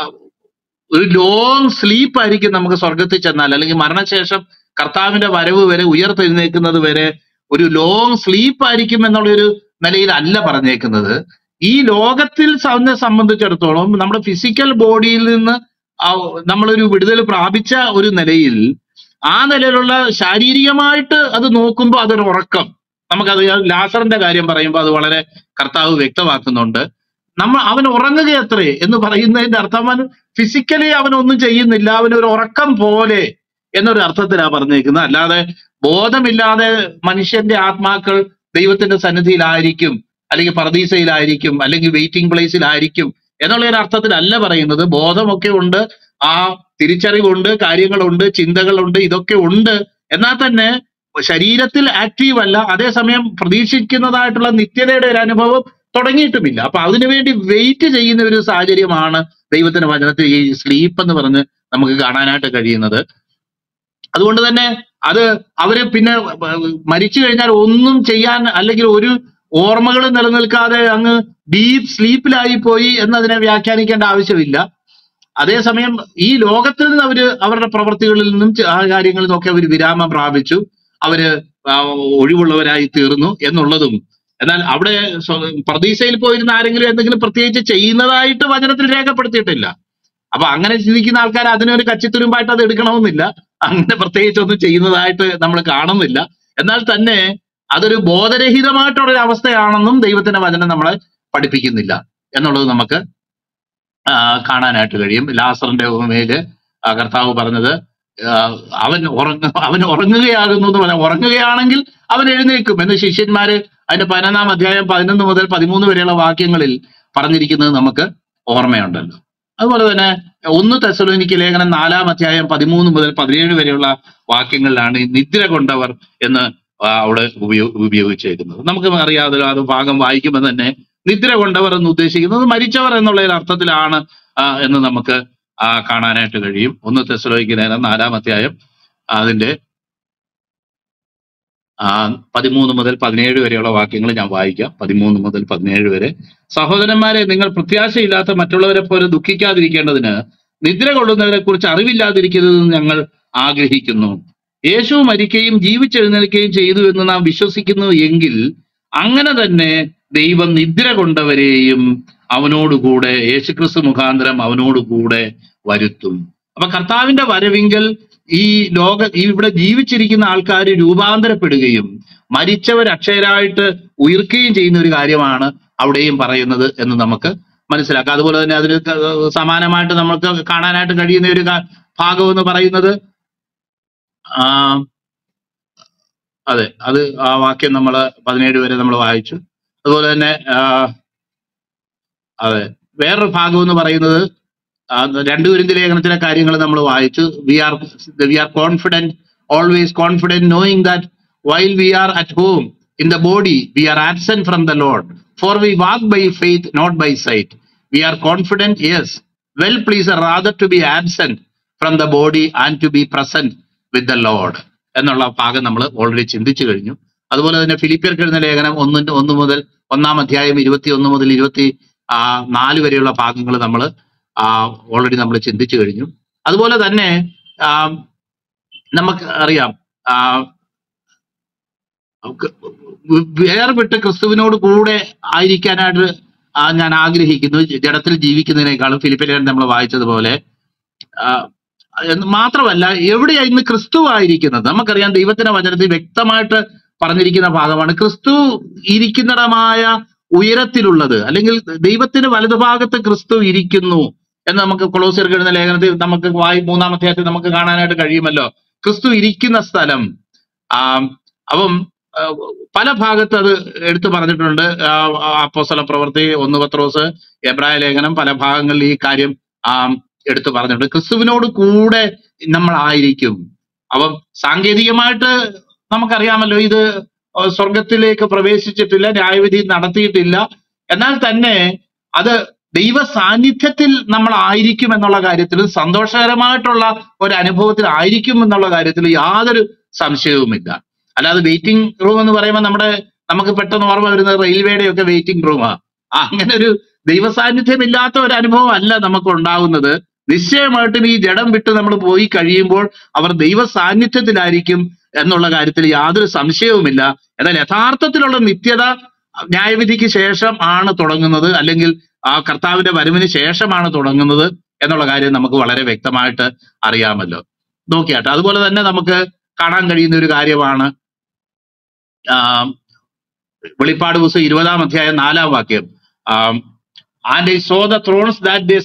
ഒരു ലോങ് സ്ലീപ്പ് ആയിരിക്കും നമുക്ക് സ്വർഗത്തിൽ ചെന്നാൽ, അല്ലെങ്കിൽ മരണശേഷം കർത്താവിന്റെ വരവ് വരെ ഉയർത്തെഴുന്നേൽക്കുന്നത് വരെ ഒരു ലോങ് സ്ലീപ്പ് ആയിരിക്കും എന്നുള്ളൊരു നിലയിലല്ല പറഞ്ഞേക്കുന്നത്. ഈ ലോകത്തിൽ സംബന്ധിച്ചിടത്തോളം നമ്മുടെ ഫിസിക്കൽ ബോഡിയിൽ നിന്ന് നമ്മളൊരു വിടുതൽ പ്രാപിച്ച ഒരു നിലയിൽ, ആ നിലയിലുള്ള ശാരീരികമായിട്ട് അത് നോക്കുമ്പോൾ അതൊരു ഉറക്കം. നമുക്കത് ലാസറിന്റെ കാര്യം പറയുമ്പോൾ അത് വളരെ കർത്താവ് വ്യക്തമാക്കുന്നുണ്ട്. അവൻ ഉറങ്ങുകയത്രേ എന്ന് പറയുന്നതിന്റെ അർത്ഥം അവൻ ഫിസിക്കലി അവനൊന്നും ചെയ്യുന്നില്ല, അവനൊരു ഉറക്കം പോലെ എന്നൊരു അർത്ഥത്തിലാണ് പറഞ്ഞേക്കുന്നത്. അല്ലാതെ ബോധമില്ലാതെ മനുഷ്യന്റെ ആത്മാക്കൾ ദൈവത്തിന്റെ സന്നിധിയിലായിരിക്കും, അല്ലെങ്കിൽ പർദീസയിലായിരിക്കും, അല്ലെങ്കിൽ വെയിറ്റിംഗ് പ്ലേസിലായിരിക്കും എന്നുള്ള ഒരു അർത്ഥത്തിലല്ല പറയുന്നത്. ബോധമൊക്കെ ഉണ്ട്, ആ തിരിച്ചറിവുണ്ട്, കാര്യങ്ങളുണ്ട്, ചിന്തകളുണ്ട്, ഇതൊക്കെ ഉണ്ട്. എന്നാൽ തന്നെ ശരീരത്തിൽ ആക്റ്റീവ് അല്ല. അതേസമയം പ്രതീക്ഷിക്കുന്നതായിട്ടുള്ള നിത്യതയുടെ ഒരു അനുഭവം തുടങ്ങിയിട്ടുമില്ല. അപ്പൊ അതിനുവേണ്ടി വെയിറ്റ് ചെയ്യുന്ന ഒരു സാഹചര്യമാണ് ദൈവത്തിന്റെ വചനത്തിൽ ഈ സ്ലീപ്പ് എന്ന് പറഞ്ഞ് നമുക്ക് കാണാനായിട്ട് കഴിയുന്നത്. അതുകൊണ്ട് തന്നെ അത് അവര് പിന്നെ മരിച്ചു കഴിഞ്ഞാൽ ഒന്നും ചെയ്യാൻ, അല്ലെങ്കിൽ ഒരു ഓർമ്മകൾ നിലനിൽക്കാതെ അങ്ങ് ഡീപ് സ്ലീപ്പിലായി പോയി എന്നതിനെ വ്യാഖ്യാനിക്കേണ്ട ആവശ്യമില്ല. അതേസമയം ഈ ലോകത്തിൽ നിന്ന് അവരുടെ പ്രവൃത്തികളിൽ നിന്നും ആ കാര്യങ്ങളിൽ നിന്നൊക്കെ അവർ വിരാമം പ്രാപിച്ചു, അവര് ഒഴിവുള്ളവരായി തീർന്നു എന്നുള്ളതും. എന്നാൽ അവിടെ പർദീസയിൽ പോയിരുന്ന ആരെങ്കിലും എന്തെങ്കിലും പ്രത്യേകിച്ച് ചെയ്യുന്നതായിട്ട് വചനത്തിൽ രേഖപ്പെടുത്തിയിട്ടില്ല. അപ്പൊ അങ്ങനെ ചിന്തിക്കുന്ന ആൾക്കാർ അതിനൊരു കച്ചിത്തുരുമ്പായിട്ട് അത് എടുക്കണമെന്നില്ല. അങ്ങനെ പ്രത്യേകിച്ചൊന്നും ചെയ്യുന്നതായിട്ട് നമ്മൾ കാണുന്നില്ല. എന്നാൽ തന്നെ അതൊരു ബോധരഹിതമായിട്ടുള്ളൊരു അവസ്ഥയാണെന്നും ദൈവത്തിന്റെ വചനം നമ്മളെ പഠിപ്പിക്കുന്നില്ല എന്നുള്ളത് നമുക്ക് കാണാനായിട്ട് കഴിയും. ലാസറിന്റെ ഉപമയില് കർത്താവ് പറഞ്ഞത് അവൻ ഉറങ്ങുകയാകുന്നു എന്ന് പറയാം. ഉറങ്ങുകയാണെങ്കിൽ അവൻ എഴുന്നേൽക്കും എന്ന് ശിഷ്യന്മാര് അതിന്റെ 11-ാം അധ്യായം 11 മുതൽ 13 വരെയുള്ള വാക്യങ്ങളിൽ പറഞ്ഞിരിക്കുന്നത് നമുക്ക് ഓർമ്മയുണ്ടല്ലോ. അതുപോലെ തന്നെ 1 തെസ്സലോനിക്ക ലേഖനം 4-ാം അധ്യായം 13 മുതൽ 17 വരെയുള്ള വാക്യങ്ങളിലാണ് ഈ നിദ്ര കൊണ്ടവർ എന്ന് അവിടെ ഉപയോഗിച്ചേക്കുന്നത്. നമുക്ക് അറിയാതെ അത് ഭാഗം വായിക്കുമ്പോൾ തന്നെ നിദ്ര കൊണ്ടവർ എന്ന് ഉദ്ദേശിക്കുന്നത് മരിച്ചവർ എന്നുള്ള ഒരു അർത്ഥത്തിലാണ് എന്ന് നമുക്ക് കാണാനായിട്ട് കഴിയും. 1 തെസ്സലോനിക്ക ലേഖനം 4-ാം അധ്യായം അതിന്റെ 13 മുതൽ 17 വരെയുള്ള വാക്യങ്ങൾ ഞാൻ വായിക്കാം. 13 മുതൽ 17 വരെ. സഹോദരന്മാരെ, നിങ്ങൾ പ്രത്യാശയില്ലാത്ത മറ്റുള്ളവരെ പോലെ ദുഃഖിക്കാതിരിക്കേണ്ടതിന് നിദ്ര കൊള്ളുന്നവരെ കുറിച്ച് അറിവില്ലാതിരിക്കുന്നതെന്ന് ഞങ്ങൾ ആഗ്രഹിക്കുന്നു. യേശു മരിക്കുകയും ജീവിച്ചെഴുന്നേൽക്കുകയും ചെയ്തു എന്ന് നാം വിശ്വസിക്കുന്നു എങ്കിൽ അങ്ങനെ തന്നെ ദൈവം നിദ്ര കൊണ്ടവരെയും അവനോടുകൂടെ യേശുക്രിസ്തു മുഖാന്തരം അവനോടുകൂടെ വരുത്തും. അപ്പൊ കർത്താവിന്റെ വരവിങ്കൽ ഈ ഇവിടെ ജീവിച്ചിരിക്കുന്ന ആൾക്കാർ രൂപാന്തരപ്പെടുകയും മരിച്ചവർ അക്ഷയരായിട്ട് ഉയർക്കുകയും ചെയ്യുന്ന ഒരു കാര്യമാണ് അവിടെയും പറയുന്നത് എന്ന് നമുക്ക് മനസ്സിലാക്കാം. അതുപോലെ തന്നെ അതിന് സമാനമായിട്ട് നമുക്ക് കാണാനായിട്ട് കഴിയുന്ന ഒരു ഭാഗം എന്ന് പറയുന്നത് അത് ആ വാക്യം നമ്മൾ 17 വരെ നമ്മൾ വായിച്ചു. അതുപോലെ തന്നെ വേറൊരു ഭാഗം എന്ന് പറയുന്നത് 2 കൊരിന്ത്യർ ലേഖനത്തിലെ കാര്യങ്ങൾ നമ്മൾ വായിച്ചു. We are confident, always confident, knowing that while we are at home in the body we are absent from the Lord, for we walk by faith not by sight. We are confident, yes, well pleased rather to be absent from the body and to be present with the Lord എന്നുള്ള ഭാഗം നമ്മൾ already ചിന്തിച്ചു കഴിഞ്ഞു. അതുപോലെ തന്നെ ഫിലിപ്പിയർക്ക് എഴുതുന്ന ലേഖനം 1 മുതൽ 1-ാം അധ്യായം 21 മുതൽ 4 വരെയുള്ള ഭാഗങ്ങൾ നമ്മൾ ഓൾറെഡി നമ്മൾ ചിന്തിച്ചു കഴിഞ്ഞു. അതുപോലെ തന്നെ നമുക്ക് അറിയാം, വേർപെട്ട് ക്രിസ്തുവിനോട് കൂടെ ആയിരിക്കാനായിട്ട് ഞാൻ ആഗ്രഹിക്കുന്നു, ജഡത്തിൽ ജീവിക്കുന്നതിനേക്കാളും. ഫിലിപ്പിയർ നമ്മൾ വായിച്ചതുപോലെ. മാത്രമല്ല, എവിടെയാ ഇന്ന് ക്രിസ്തു ആയിരിക്കുന്നത്? നമുക്കറിയാം, ദൈവത്തിന്റെ വചനത്തിൽ വ്യക്തമായിട്ട് പറഞ്ഞിരിക്കുന്ന ഭാഗമാണ് ക്രിസ്തു ഇരിക്കുന്നിടമായ ഉയരത്തിലുള്ളത്, അല്ലെങ്കിൽ ദൈവത്തിന്റെ വലതുഭാഗത്ത് ക്രിസ്തു ഇരിക്കുന്നു എന്ന് നമുക്ക് കൊളോസ്യർക്ക് എഴുതുന്ന ലേഖനത്തിൽ നമുക്ക് 3-ാം അധ്യായത്തിൽ നമുക്ക് കാണാനായിട്ട് കഴിയുമല്ലോ, ക്രിസ്തു ഇരിക്കുന്ന സ്ഥലം. അപ്പം പല ഭാഗത്ത് അത് എടുത്തു പറഞ്ഞിട്ടുണ്ട്. അപ്പോസ്തല പ്രവൃത്തി, 1 പത്രോസ്, എബ്രായ ലേഖനം, പല ഭാഗങ്ങളിൽ ഈ കാര്യം എടുത്തു പറഞ്ഞിട്ടുണ്ട്. ക്രിസ്തുവിനോട് കൂടെ നമ്മൾ ആയിരിക്കും. അപ്പം സാങ്കേതികമായിട്ട് നമുക്കറിയാമല്ലോ, ഇത് സ്വർഗത്തിലേക്ക് പ്രവേശിച്ചിട്ടില്ല, ന്യായവിധി നടത്തിയിട്ടില്ല. എന്നാൽ തന്നെ അത് ദൈവ സാന്നിധ്യത്തിൽ നമ്മൾ ആയിരിക്കും എന്നുള്ള കാര്യത്തിൽ, സന്തോഷകരമായിട്ടുള്ള ഒരു അനുഭവത്തിൽ ആയിരിക്കും എന്നുള്ള കാര്യത്തിൽ യാതൊരു സംശയവുമില്ല. അല്ലാതെ വെയിറ്റിംഗ് റൂം എന്ന് പറയുമ്പോൾ നമുക്ക് പെട്ടെന്ന് ഓർമ്മ വരുന്നത് റെയിൽവേയുടെ ഒക്കെ വെയിറ്റിംഗ് റൂമാണ്. അങ്ങനെ ഒരു ദൈവ സാന്നിധ്യം ഇല്ലാത്ത ഒരു അനുഭവം അല്ല നമുക്ക് ഉണ്ടാവുന്നത്. നിശ്ചയമായിട്ടും ഈ ജഡം വിട്ട് നമ്മൾ പോയി കഴിയുമ്പോൾ അവർ ദൈവ സാന്നിധ്യത്തിലായിരിക്കും എന്നുള്ള കാര്യത്തിൽ യാതൊരു സംശയവുമില്ല. എന്നാൽ യഥാർത്ഥത്തിലുള്ള നിത്യത ന്യായവിധിക്ക് ശേഷം ആണ് തുടങ്ങുന്നത്, അല്ലെങ്കിൽ കർത്താവിന്റെ വരവിന് ശേഷമാണ് തുടങ്ങുന്നത് എന്നുള്ള കാര്യം നമുക്ക് വളരെ വ്യക്തമായിട്ട് അറിയാമല്ലോ. നോക്കിയാട്ടെ, അതുപോലെ തന്നെ നമുക്ക് കാണാൻ കഴിയുന്ന ഒരു കാര്യമാണ് വെളിപ്പാട് പുസ്തകം 20-ാം അധ്യായം 4-ാം വാക്യം. And I saw the thrones that they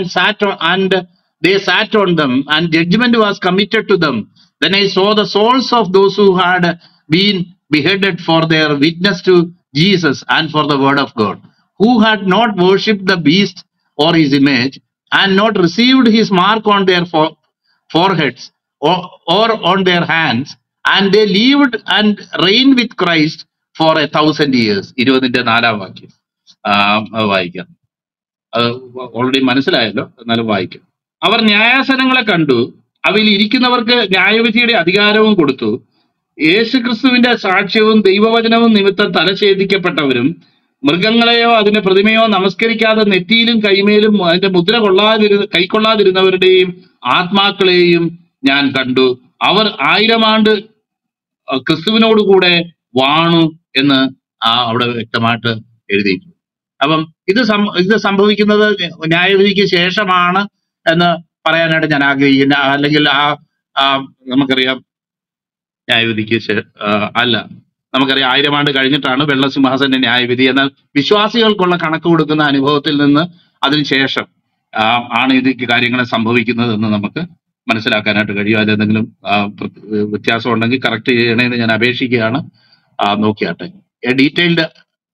sat on them, and judgment was committed to them. Then I saw the souls of those who had been beheaded for their witness to Jesus and for the word of God, who had not worshipped the beast or his image, and not received his mark on their foreheads or on their hands, and they lived and reigned with Christ for 1,000 years. 20-ന്റെ 4-ാം വാക്യം വായിക്കാം. അത് already മനസ്സിലായല്ലോ, എന്നാലും വായിക്കാം. അവർ ന്യായാസനങ്ങളെ കണ്ടു, അവയിൽ ഇരിക്കുന്നവർക്ക് ന്യായവിധിയുടെ അധികാരവും കൊടുത്തു. യേശുക്രിസ്തുവിന്റെ സാക്ഷ്യവും ദൈവവചനവും നിമിത്തം തലഛേദിക്കപ്പെട്ടവരും മൃഗങ്ങളെയോ അതിന്റെ പ്രതിമയോ നമസ്കരിക്കാതെ നെറ്റിയിലും കൈമേലും അതിന്റെ മുദ്ര കൈക്കൊള്ളാതിരുന്നവരുടെയും ആത്മാക്കളെയും ഞാൻ കണ്ടു. അവർ 1000 ആണ്ട് ക്രിസ്തുവിനോടുകൂടെ വാണു എന്ന് അവിടെ വ്യക്തമായിട്ട് എഴുതിയിട്ടുണ്ട്. അപ്പം ഇത് സംഭവിക്കുന്നത് ന്യായവിധിക്ക് ശേഷമാണ് എന്ന് പറയാനായിട്ട് ഞാൻ ആഗ്രഹിക്കുന്ന, അല്ലെങ്കിൽ നമുക്കറിയാം ന്യായവിധിക്ക് അല്ല, നമുക്കറിയാം 1000 ആണ്ട് കഴിഞ്ഞിട്ടാണ് വെള്ളസിംഹാസന്റെ ന്യായവിധി. എന്നാൽ വിശ്വാസികൾക്കുള്ള കണക്ക് കൊടുക്കുന്ന അനുഭവത്തിൽ നിന്ന് അതിനുശേഷം ആണ് ഇത് കാര്യങ്ങളെ സംഭവിക്കുന്നത് എന്ന് നമുക്ക് മനസ്സിലാക്കാനായിട്ട് കഴിയും. അതിലെന്തെങ്കിലും വ്യത്യാസം ഉണ്ടെങ്കിൽ കറക്റ്റ് ചെയ്യണമെന്ന് ഞാൻ അപേക്ഷിക്കുകയാണ്. നോക്കിയാട്ടെ, a detailed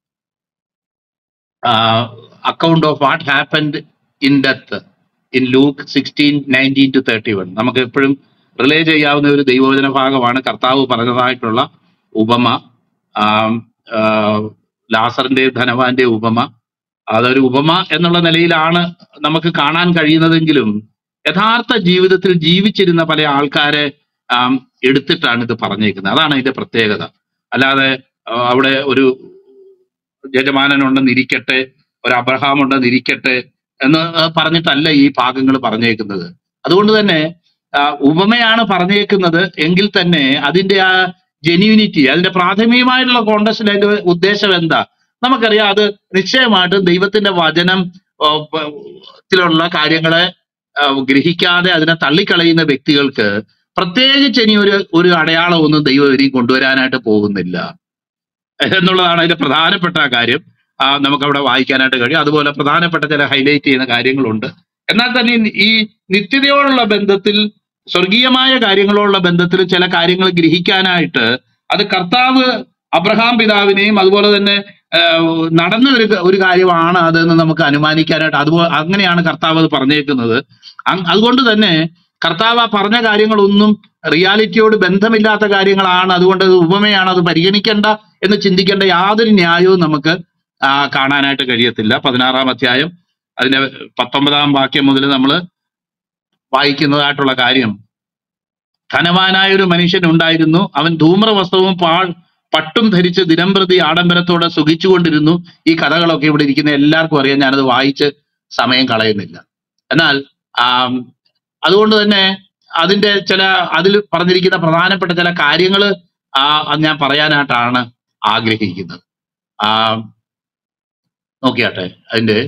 account of what happened in death in Luke 16:19-31. നമുക്ക് എപ്പോഴും റിലേ ചെയ്യാവുന്ന ഒരു ദൈവവചന ഭാഗമാണ്. കർത്താവ് പറഞ്ഞതായിട്ടുള്ള ഉപമ, ലാസറിന്റെ ധനവാന്റെ ഉപമ. അതൊരു ഉപമ എന്നുള്ള നിലയിലാണ് നമുക്ക് കാണാൻ കഴിയുന്നതെങ്കിലും യഥാർത്ഥ ജീവിതത്തിൽ ജീവിച്ചിരുന്ന പല ആൾക്കാരെ എടുത്തിട്ടാണ് ഇത് പറഞ്ഞേക്കുന്നത്. അതാണ് അതിന്റെ പ്രത്യേകത. അല്ലാതെ അവിടെ ഒരു യജമാനനുണ്ടെന്നിരിക്കട്ടെ, ഒരു അബ്രഹാം ഉണ്ടെന്നിരിക്കട്ടെ എന്ന് പറഞ്ഞിട്ടല്ല ഈ ഭാഗങ്ങൾ പറഞ്ഞേക്കുന്നത്. അതുകൊണ്ട് തന്നെ ഉപമയാണ് പറഞ്ഞേക്കുന്നത് എങ്കിൽ തന്നെ അതിന്റെ ആ ജെന്യൂനിറ്റി, അതിന്റെ പ്രാഥമികമായിട്ടുള്ള കോണ്ടക്സ്റ്റിൽ അതിന്റെ ഉദ്ദേശം എന്താ നമുക്കറിയാം. അത് നിശ്ചയമായിട്ടും ദൈവത്തിന്റെ വചനം ത്തിലുള്ള കാര്യങ്ങളെ ഗ്രഹിക്കാതെ അതിനെ തള്ളിക്കളയുന്ന വ്യക്തികൾക്ക് പ്രത്യേകിച്ച് ഇനി ഒരു അടയാളമൊന്നും ദൈവം ഇനിയും കൊണ്ടുവരാനായിട്ട് പോകുന്നില്ല എന്നുള്ളതാണ് അതിന്റെ പ്രധാനപ്പെട്ട കാര്യം. നമുക്കവിടെ വായിക്കാനായിട്ട് കഴിയും. അതുപോലെ പ്രധാനപ്പെട്ട ചില ഹൈലൈറ്റ് ചെയ്യുന്ന കാര്യങ്ങളുണ്ട്. എന്നാൽ തന്നെ ഈ നിത്യതയോടുള്ള ബന്ധത്തിൽ, സ്വർഗീയമായ കാര്യങ്ങളോടുള്ള ബന്ധത്തിൽ ചില കാര്യങ്ങൾ ഗ്രഹിക്കാനായിട്ട് അത് കർത്താവ് അബ്രഹാം പിതാവിനെയും അതുപോലെ തന്നെ നടന്ന ഒരു കാര്യമാണ് അതെന്ന് നമുക്ക് അനുമാനിക്കാനായിട്ട് അതുപോലെ അങ്ങനെയാണ് കർത്താവ് അത് പറഞ്ഞേക്കുന്നത്. അതുകൊണ്ട് തന്നെ കർത്താവ് ആ പറഞ്ഞ കാര്യങ്ങളൊന്നും റിയാലിറ്റിയോട് ബന്ധമില്ലാത്ത കാര്യങ്ങളാണ്, അതുകൊണ്ട് അത് ഉപമയാണ്, അത് പരിഗണിക്കേണ്ട എന്ന് ചിന്തിക്കേണ്ട യാതൊരു ന്യായവും നമുക്ക് കാണാനായിട്ട് കഴിയത്തില്ല. 16-ാം അധ്യായം അതിന്റെ 19-ാം വാക്യം മുതൽ നമ്മൾ വായിക്കുന്നതായിട്ടുള്ള കാര്യം, ധനവാനായ ഒരു മനുഷ്യൻ ഉണ്ടായിരുന്നു. അവൻ ധൂമ്രവസ്ത്രവും പട്ടും ധരിച്ച് ദിനംപ്രതി ആഡംബരത്തോടെ സുഖിച്ചുകൊണ്ടിരുന്നു. ഈ കഥകളൊക്കെ ഇവിടെ ഇരിക്കുന്ന എല്ലാവർക്കും അറിയാം, ഞാനത് വായിച്ച് സമയം കളയുന്നില്ല. എന്നാൽ അതുകൊണ്ട് തന്നെ അതിന്റെ അതിൽ പറഞ്ഞിരിക്കുന്ന പ്രധാനപ്പെട്ട ചില കാര്യങ്ങൾ ഞാൻ പറയാനായിട്ടാണ് ആഗ്രഹിക്കുന്നത്. നോക്കിയാട്ടെ, അതിന്റെ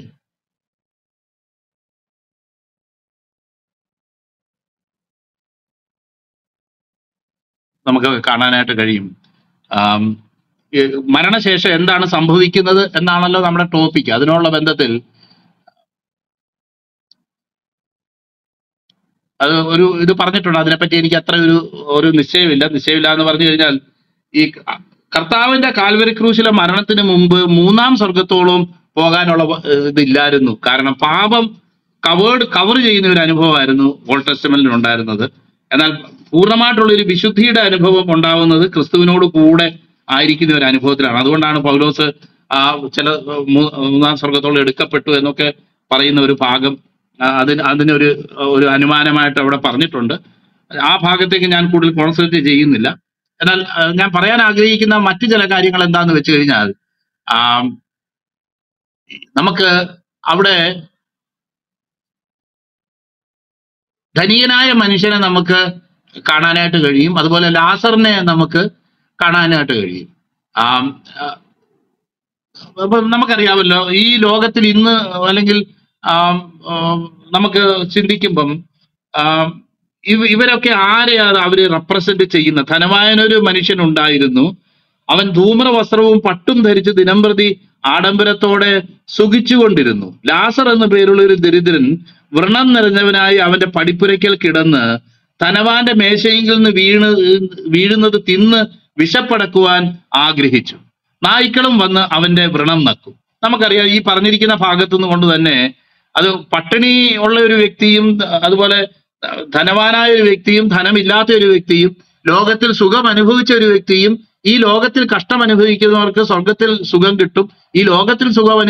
നമുക്ക് കാണാനായിട്ട് കഴിയും. മരണശേഷം എന്താണ് സംഭവിക്കുന്നത് എന്നാണല്ലോ നമ്മുടെ ടോപ്പിക്. അതിനുള്ള ബന്ധത്തിൽ അത് ഇത് പറഞ്ഞിട്ടുണ്ട്. അതിനെപ്പറ്റി എനിക്ക് അത്ര ഒരു നിശ്ചയമില്ല എന്ന് പറഞ്ഞു കഴിഞ്ഞാൽ, ഈ കർത്താവിന്റെ കാൽവരി ക്രൂശിലെ മരണത്തിന് മുമ്പ് 3-ാം സ്വർഗത്തോളം പോകാനുള്ള ഇതില്ലായിരുന്നു. കാരണം പാപം കവർ ചെയ്യുന്ന ഒരു അനുഭവമായിരുന്നു ഓൾഡ് ടെസ്റ്റമെന്റിൽ ഉണ്ടായിരുന്നത്. എന്നാൽ പൂർണ്ണമായിട്ടുള്ള ഒരു വിശുദ്ധിയുടെ അനുഭവം ഉണ്ടാവുന്നത് ക്രിസ്തുവിനോട് കൂടെ ആയിരിക്കുന്ന ഒരു അനുഭവത്തിലാണ്. അതുകൊണ്ടാണ് പൗലോസ് ചില 3-ാം സ്വർഗത്തോളം എടുക്കപ്പെട്ടു എന്നൊക്കെ പറയുന്ന ഒരു ഭാഗം അതിനൊരു അനുമാനമായിട്ട് അവിടെ പറഞ്ഞിട്ടുണ്ട്. ആ ഭാഗത്തേക്ക് ഞാൻ കൂടുതൽ കോൺസെൻട്രേറ്റ് ചെയ്യുന്നില്ല. എന്നാൽ ഞാൻ പറയാൻ ആഗ്രഹിക്കുന്ന മറ്റു ചില കാര്യങ്ങൾ എന്താന്ന് വെച്ച് കഴിഞ്ഞാൽ, നമുക്ക് അവിടെ ധനികനായ മനുഷ്യനെ നമുക്ക് കാണാനായിട്ട് കഴിയും, അതുപോലെ ലാസറിനെ നമുക്ക് കാണാനായിട്ട് കഴിയും. അപ്പൊ നമുക്കറിയാമല്ലോ, ഈ ലോകത്തിൽ ഇന്ന് അല്ലെങ്കിൽ നമുക്ക് ചിന്തിക്കുമ്പം ഇവരൊക്കെ ആരെയാണ് അവര് റെപ്രസെന്റ് ചെയ്യുന്നത്? ധനവാനൊരു മനുഷ്യനുണ്ടായിരുന്നു. അവൻ ധൂമ്രവസ്ത്രവും പട്ടും ധരിച്ച് ദിനംപ്രതി ആഡംബരത്തോടെ സുഖിച്ചുകൊണ്ടിരുന്നു. ലാസർ എന്ന പേരുള്ള ഒരു ദരിദ്രൻ വ്രണം നിറഞ്ഞവനായി അവന്റെ പടിപ്പുരയ്ക്കൽ കിടന്ന് ധനവാന്റെ മേശയിൽ നിന്ന് വീഴുന്നത് തിന്ന് വിശപ്പടക്കുവാൻ ആഗ്രഹിച്ചു. നായ്ക്കളും വന്ന് അവന്റെ വ്രണം നക്കും. നമുക്കറിയാം, ഈ പറഞ്ഞിരിക്കുന്ന ഭാഗത്തു നിന്ന് കൊണ്ട് തന്നെ അത് പട്ടിണി ഉള്ള ഒരു വ്യക്തിയും അതുപോലെ ധനവാനായ ഒരു വ്യക്തിയും ധനമില്ലാത്ത ഒരു വ്യക്തിയും ലോകത്തിൽ സുഖം അനുഭവിച്ച ഒരു വ്യക്തിയും ഈ ലോകത്തിൽ കഷ്ടം അനുഭവിക്കുന്നവർക്ക് സ്വർഗത്തിൽ സുഖം കിട്ടും, ഈ ലോകത്തിൽ സുഖം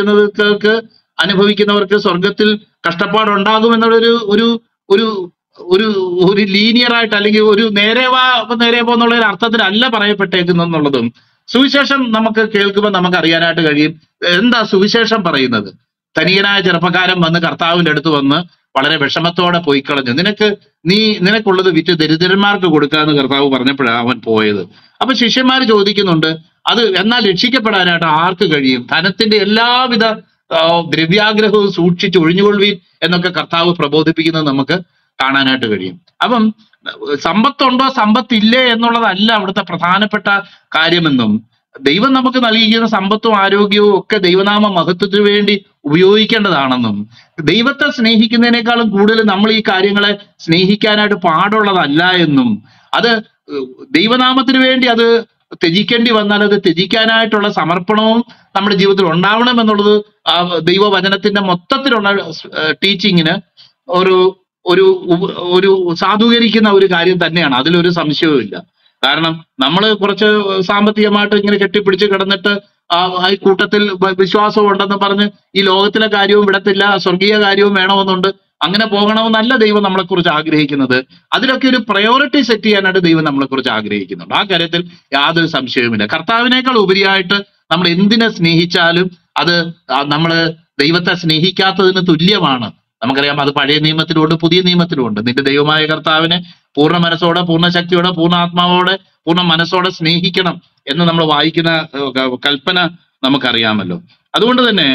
അനുഭവിക്കുന്നവർക്ക് സ്വർഗത്തിൽ കഷ്ടപ്പാടുണ്ടാകുമെന്നുള്ളൊരു ഒരു ഒരു ഒരു ഒരു ലീനിയറായിട്ട് അല്ലെങ്കിൽ ഒരു നേരെ എന്നുള്ള ഒരു അർത്ഥത്തിലല്ല പറയപ്പെട്ടേക്കുന്നെന്നുള്ളതും സുവിശേഷം നമുക്ക് കേൾക്കുമ്പോൾ നമുക്ക് അറിയാനായിട്ട് കഴിയും. എന്താ സുവിശേഷം പറയുന്നത്? ധനികനായ ചെറുപ്പക്കാരൻ വന്ന് കർത്താവിന്റെ അടുത്ത് വന്ന് വളരെ വിഷമത്തോടെ പോയി കളഞ്ഞു. നിനക്കുള്ളത് വിറ്റ് ദരിദ്രന്മാർക്ക് കൊടുക്കാന്ന് കർത്താവ് പറഞ്ഞപ്പോഴാണ് അവൻ പോയത്. അപ്പൊ ശിഷ്യന്മാർ ചോദിക്കുന്നുണ്ട്, അത് എന്നാൽ രക്ഷിക്കപ്പെടാനായിട്ട് ആർക്ക് കഴിയും? ധനത്തിന്റെ എല്ലാവിധ ദ്രവ്യാഗ്രഹവും സൂക്ഷിച്ച് ഒഴിഞ്ഞുകൊള്ളുവീൻ എന്നൊക്കെ കർത്താവ് പ്രബോധിപ്പിക്കുന്നത് നമുക്ക് കാണാനായിട്ട് കഴിയും. അപ്പം സമ്പത്തുണ്ടോ സമ്പത്തില്ലേ എന്നുള്ളതല്ല അവിടുത്തെ പ്രധാനപ്പെട്ട കാര്യമെന്നും, ദൈവം നമുക്ക് നൽകിയിരിക്കുന്ന സമ്പത്തും ആരോഗ്യവും ഒക്കെ ദൈവനാമ മഹത്വത്തിന് വേണ്ടി ഉപയോഗിക്കേണ്ടതാണെന്നും, ദൈവത്തെ സ്നേഹിക്കുന്നതിനേക്കാളും കൂടുതൽ നമ്മൾ ഈ കാര്യങ്ങളെ സ്നേഹിക്കാനായിട്ട് പാടുള്ളതല്ല എന്നും, അത് ദൈവനാമത്തിന് വേണ്ടി അത് ത്യജിക്കേണ്ടി വന്നാൽ അത് ത്യജിക്കാനായിട്ടുള്ള സമർപ്പണവും നമ്മുടെ ജീവിതത്തിൽ ഉണ്ടാവണം എന്നുള്ളത് ദൈവവചനത്തിന്റെ മൊത്തത്തിലുള്ള ടീച്ചിങ്ങിന് ഒരു ഒരു ഒരു സാധൂകരിക്കുന്ന ഒരു കാര്യം തന്നെയാണ്. അതിലൊരു സംശയവും ഇല്ല. കാരണം നമ്മൾ കുറച്ച് സാമ്പത്തികമായിട്ട് ഇങ്ങനെ കെട്ടിപ്പിടിച്ച് കിടന്നിട്ട് ഈ കൂട്ടത്തിൽ വിശ്വാസം ഉണ്ടെന്ന് പറഞ്ഞ് ഈ ലോകത്തിലെ കാര്യവും വിടത്തില്ല, സ്വർഗീയ കാര്യവും വേണമെന്നുണ്ട്, അങ്ങനെ പോകണമെന്നല്ല ദൈവം നമ്മളെക്കുറിച്ച് ആഗ്രഹിക്കുന്നത്. അതിലൊക്കെ ഒരു പ്രയോറിറ്റി സെറ്റ് ചെയ്യാനായിട്ട് ദൈവം നമ്മളെക്കുറിച്ച് ആഗ്രഹിക്കുന്നുണ്ട്. ആ കാര്യത്തിൽ യാതൊരു സംശയവുമില്ല. കർത്താവിനേക്കാൾ ഉപരിയായിട്ട് നമ്മൾ എന്തിനെ സ്നേഹിച്ചാലും അത് നമ്മൾ ദൈവത്തെ സ്നേഹിക്കാത്തതിന് തുല്യമാണ്. നമുക്കറിയാം, അത് പഴയ നിയമത്തിലുണ്ട് പുതിയ നിയമത്തിലുണ്ട്. നിന്റെ ദൈവമായ കർത്താവിനെ പൂർണ്ണ മനസ്സോടെ പൂർണ്ണ ശക്തിയോടെ പൂർണ്ണ ആത്മാവോടെ പൂർണ്ണ മനസ്സോടെ സ്നേഹിക്കണം എന്ന് നമ്മൾ വായിക്കുന്ന കൽപ്പന നമുക്കറിയാമല്ലോ. അതുകൊണ്ട് തന്നെ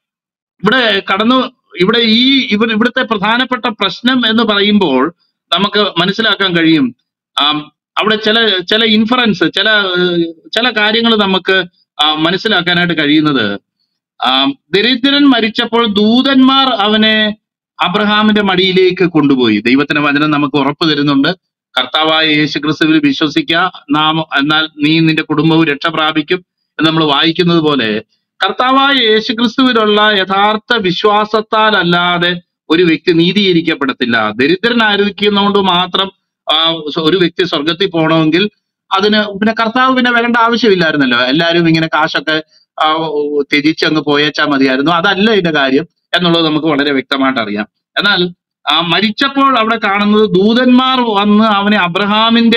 ഇവിടുത്തെ പ്രധാനപ്പെട്ട പ്രശ്നം എന്ന് പറയുമ്പോൾ നമുക്ക് മനസ്സിലാക്കാൻ കഴിയും, അവിടെ ചില ഇൻഫറൻസ് ചില കാര്യങ്ങൾ നമുക്ക് മനസ്സിലാക്കാനായിട്ട് കഴിയുന്നത്, ദരിദ്രൻ മരിച്ചപ്പോൾ ദൂതന്മാർ അവനെ അബ്രഹാമിന്റെ മടിയിലേക്ക് കൊണ്ടുപോയി. ദൈവത്തിന്റെ വചനം നമുക്ക് ഉറപ്പ് തരുന്നുണ്ട്, കർത്താവായ യേശുക്രിസ്തുവിൽ വിശ്വസിക്കുക എന്നാൽ നീ നിന്റെ കുടുംബവും രക്ഷ പ്രാപിക്കും എന്ന് നമ്മൾ വായിക്കുന്നത് പോലെ, കർത്താവായ യേശുക്രിസ്തുവിലുള്ള യഥാർത്ഥ വിശ്വാസത്താൽ അല്ലാതെ ഒരു വ്യക്തി നീതീകരിക്കപ്പെടത്തില്ല. ദരിദ്രനായിരിക്കുന്നതുകൊണ്ട് മാത്രം ഒരു വ്യക്തി സ്വർഗത്തിൽ പോകണമെങ്കിൽ അതിന് പിന്നെ കർത്താവ് പിന്നെ വരേണ്ട ആവശ്യമില്ലായിരുന്നല്ലോ. എല്ലാവരും ഇങ്ങനെ കാശൊക്കെ ത്യജിച്ച് അങ്ങ് പോയേച്ചാൽ മതിയായിരുന്നു. അതല്ല ഇതിന്റെ കാര്യം എന്നുള്ളത് നമുക്ക് വളരെ വ്യക്തമായിട്ട് അറിയാം. എന്നാൽ മരിച്ചപ്പോൾ അവിടെ കാണുന്നത് ദൂതന്മാർ വന്ന് അവനെ അബ്രഹാമിന്റെ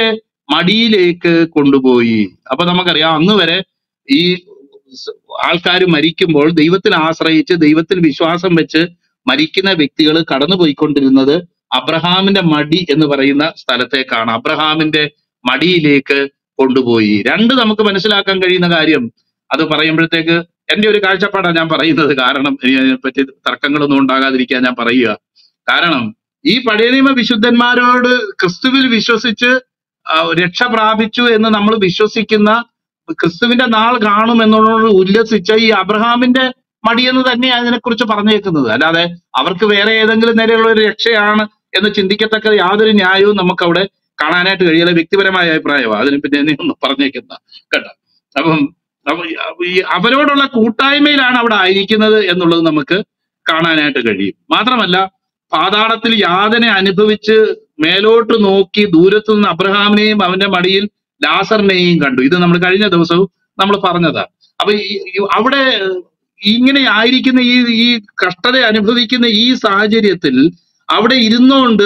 മടിയിലേക്ക് കൊണ്ടുപോയി. അപ്പൊ നമുക്കറിയാം അന്ന് വരെ ഈ ആൾക്കാർ മരിക്കുമ്പോൾ ദൈവത്തിൽ ആശ്രയിച്ച് ദൈവത്തിൽ വിശ്വാസം വെച്ച് മരിക്കുന്ന വ്യക്തികൾ കടന്നുപോയിക്കൊണ്ടിരുന്നത് അബ്രഹാമിന്റെ മടി എന്ന് പറയുന്ന സ്ഥലത്തേക്കാണ്. അബ്രഹാമിന്റെ മടിയിലേക്ക് കൊണ്ടുപോയി. രണ്ട് നമുക്ക് മനസ്സിലാക്കാൻ കഴിയുന്ന കാര്യം, അത് പറയുമ്പോഴത്തേക്ക് എന്റെ ഒരു കാഴ്ചപ്പാടാണ് ഞാൻ പറയുന്നത്, കാരണം ഇതിനെപ്പറ്റി തർക്കങ്ങളൊന്നും ഉണ്ടാകാതിരിക്കാൻ ഞാൻ പറയുക. കാരണം ഈ പഴയ നിയമ വിശുദ്ധന്മാരോട് ക്രിസ്തുവിൽ വിശ്വസിച്ച് രക്ഷ പ്രാപിച്ചു എന്ന് നമ്മൾ വിശ്വസിക്കുന്ന, ക്രിസ്തുവിന്റെ നാൾ കാണുമെന്നോട് ഉല്ലസിച്ച ഈ അബ്രഹാമിന്റെ മടിയെന്ന് തന്നെയാണ് അതിനെക്കുറിച്ച് പറഞ്ഞേക്കുന്നത്. അല്ലാതെ അവർക്ക് വേറെ ഏതെങ്കിലും നിലയുള്ള ഒരു രക്ഷയാണ് എന്ന് ചിന്തിക്കത്തക്ക യാതൊരു ന്യായവും നമുക്ക് അവിടെ കാണാനായിട്ട് കഴിയില്ല. വ്യക്തിപരമായ അഭിപ്രായമാണ്, അതിന് പിന്നെ നീ ഒന്ന് പറഞ്ഞേക്കുന്ന കേട്ടോ. അപ്പം ഈ അവരോടുള്ള കൂട്ടായ്മയിലാണ് അവിടെ ആയിരിക്കുന്നത് എന്നുള്ളത് നമുക്ക് കാണാനായിട്ട് കഴിയും. മാത്രമല്ല പാതാളത്തിൽ യാതന അനുഭവിച്ച് മേലോട്ട് നോക്കി ദൂരത്തു നിന്ന് അബ്രഹാമിനെയും അവന്റെ മടിയിൽ ലാസറിനെയും കണ്ടു. ഇത് നമ്മൾ കഴിഞ്ഞ ദിവസവും നമ്മൾ പറഞ്ഞതാ. അപ്പൊ അവിടെ ഇങ്ങനെ ആയിരിക്കുന്ന ഈ കഷ്ടത അനുഭവിക്കുന്ന ഈ സാഹചര്യത്തിൽ അവിടെ ഇരുന്നുകൊണ്ട്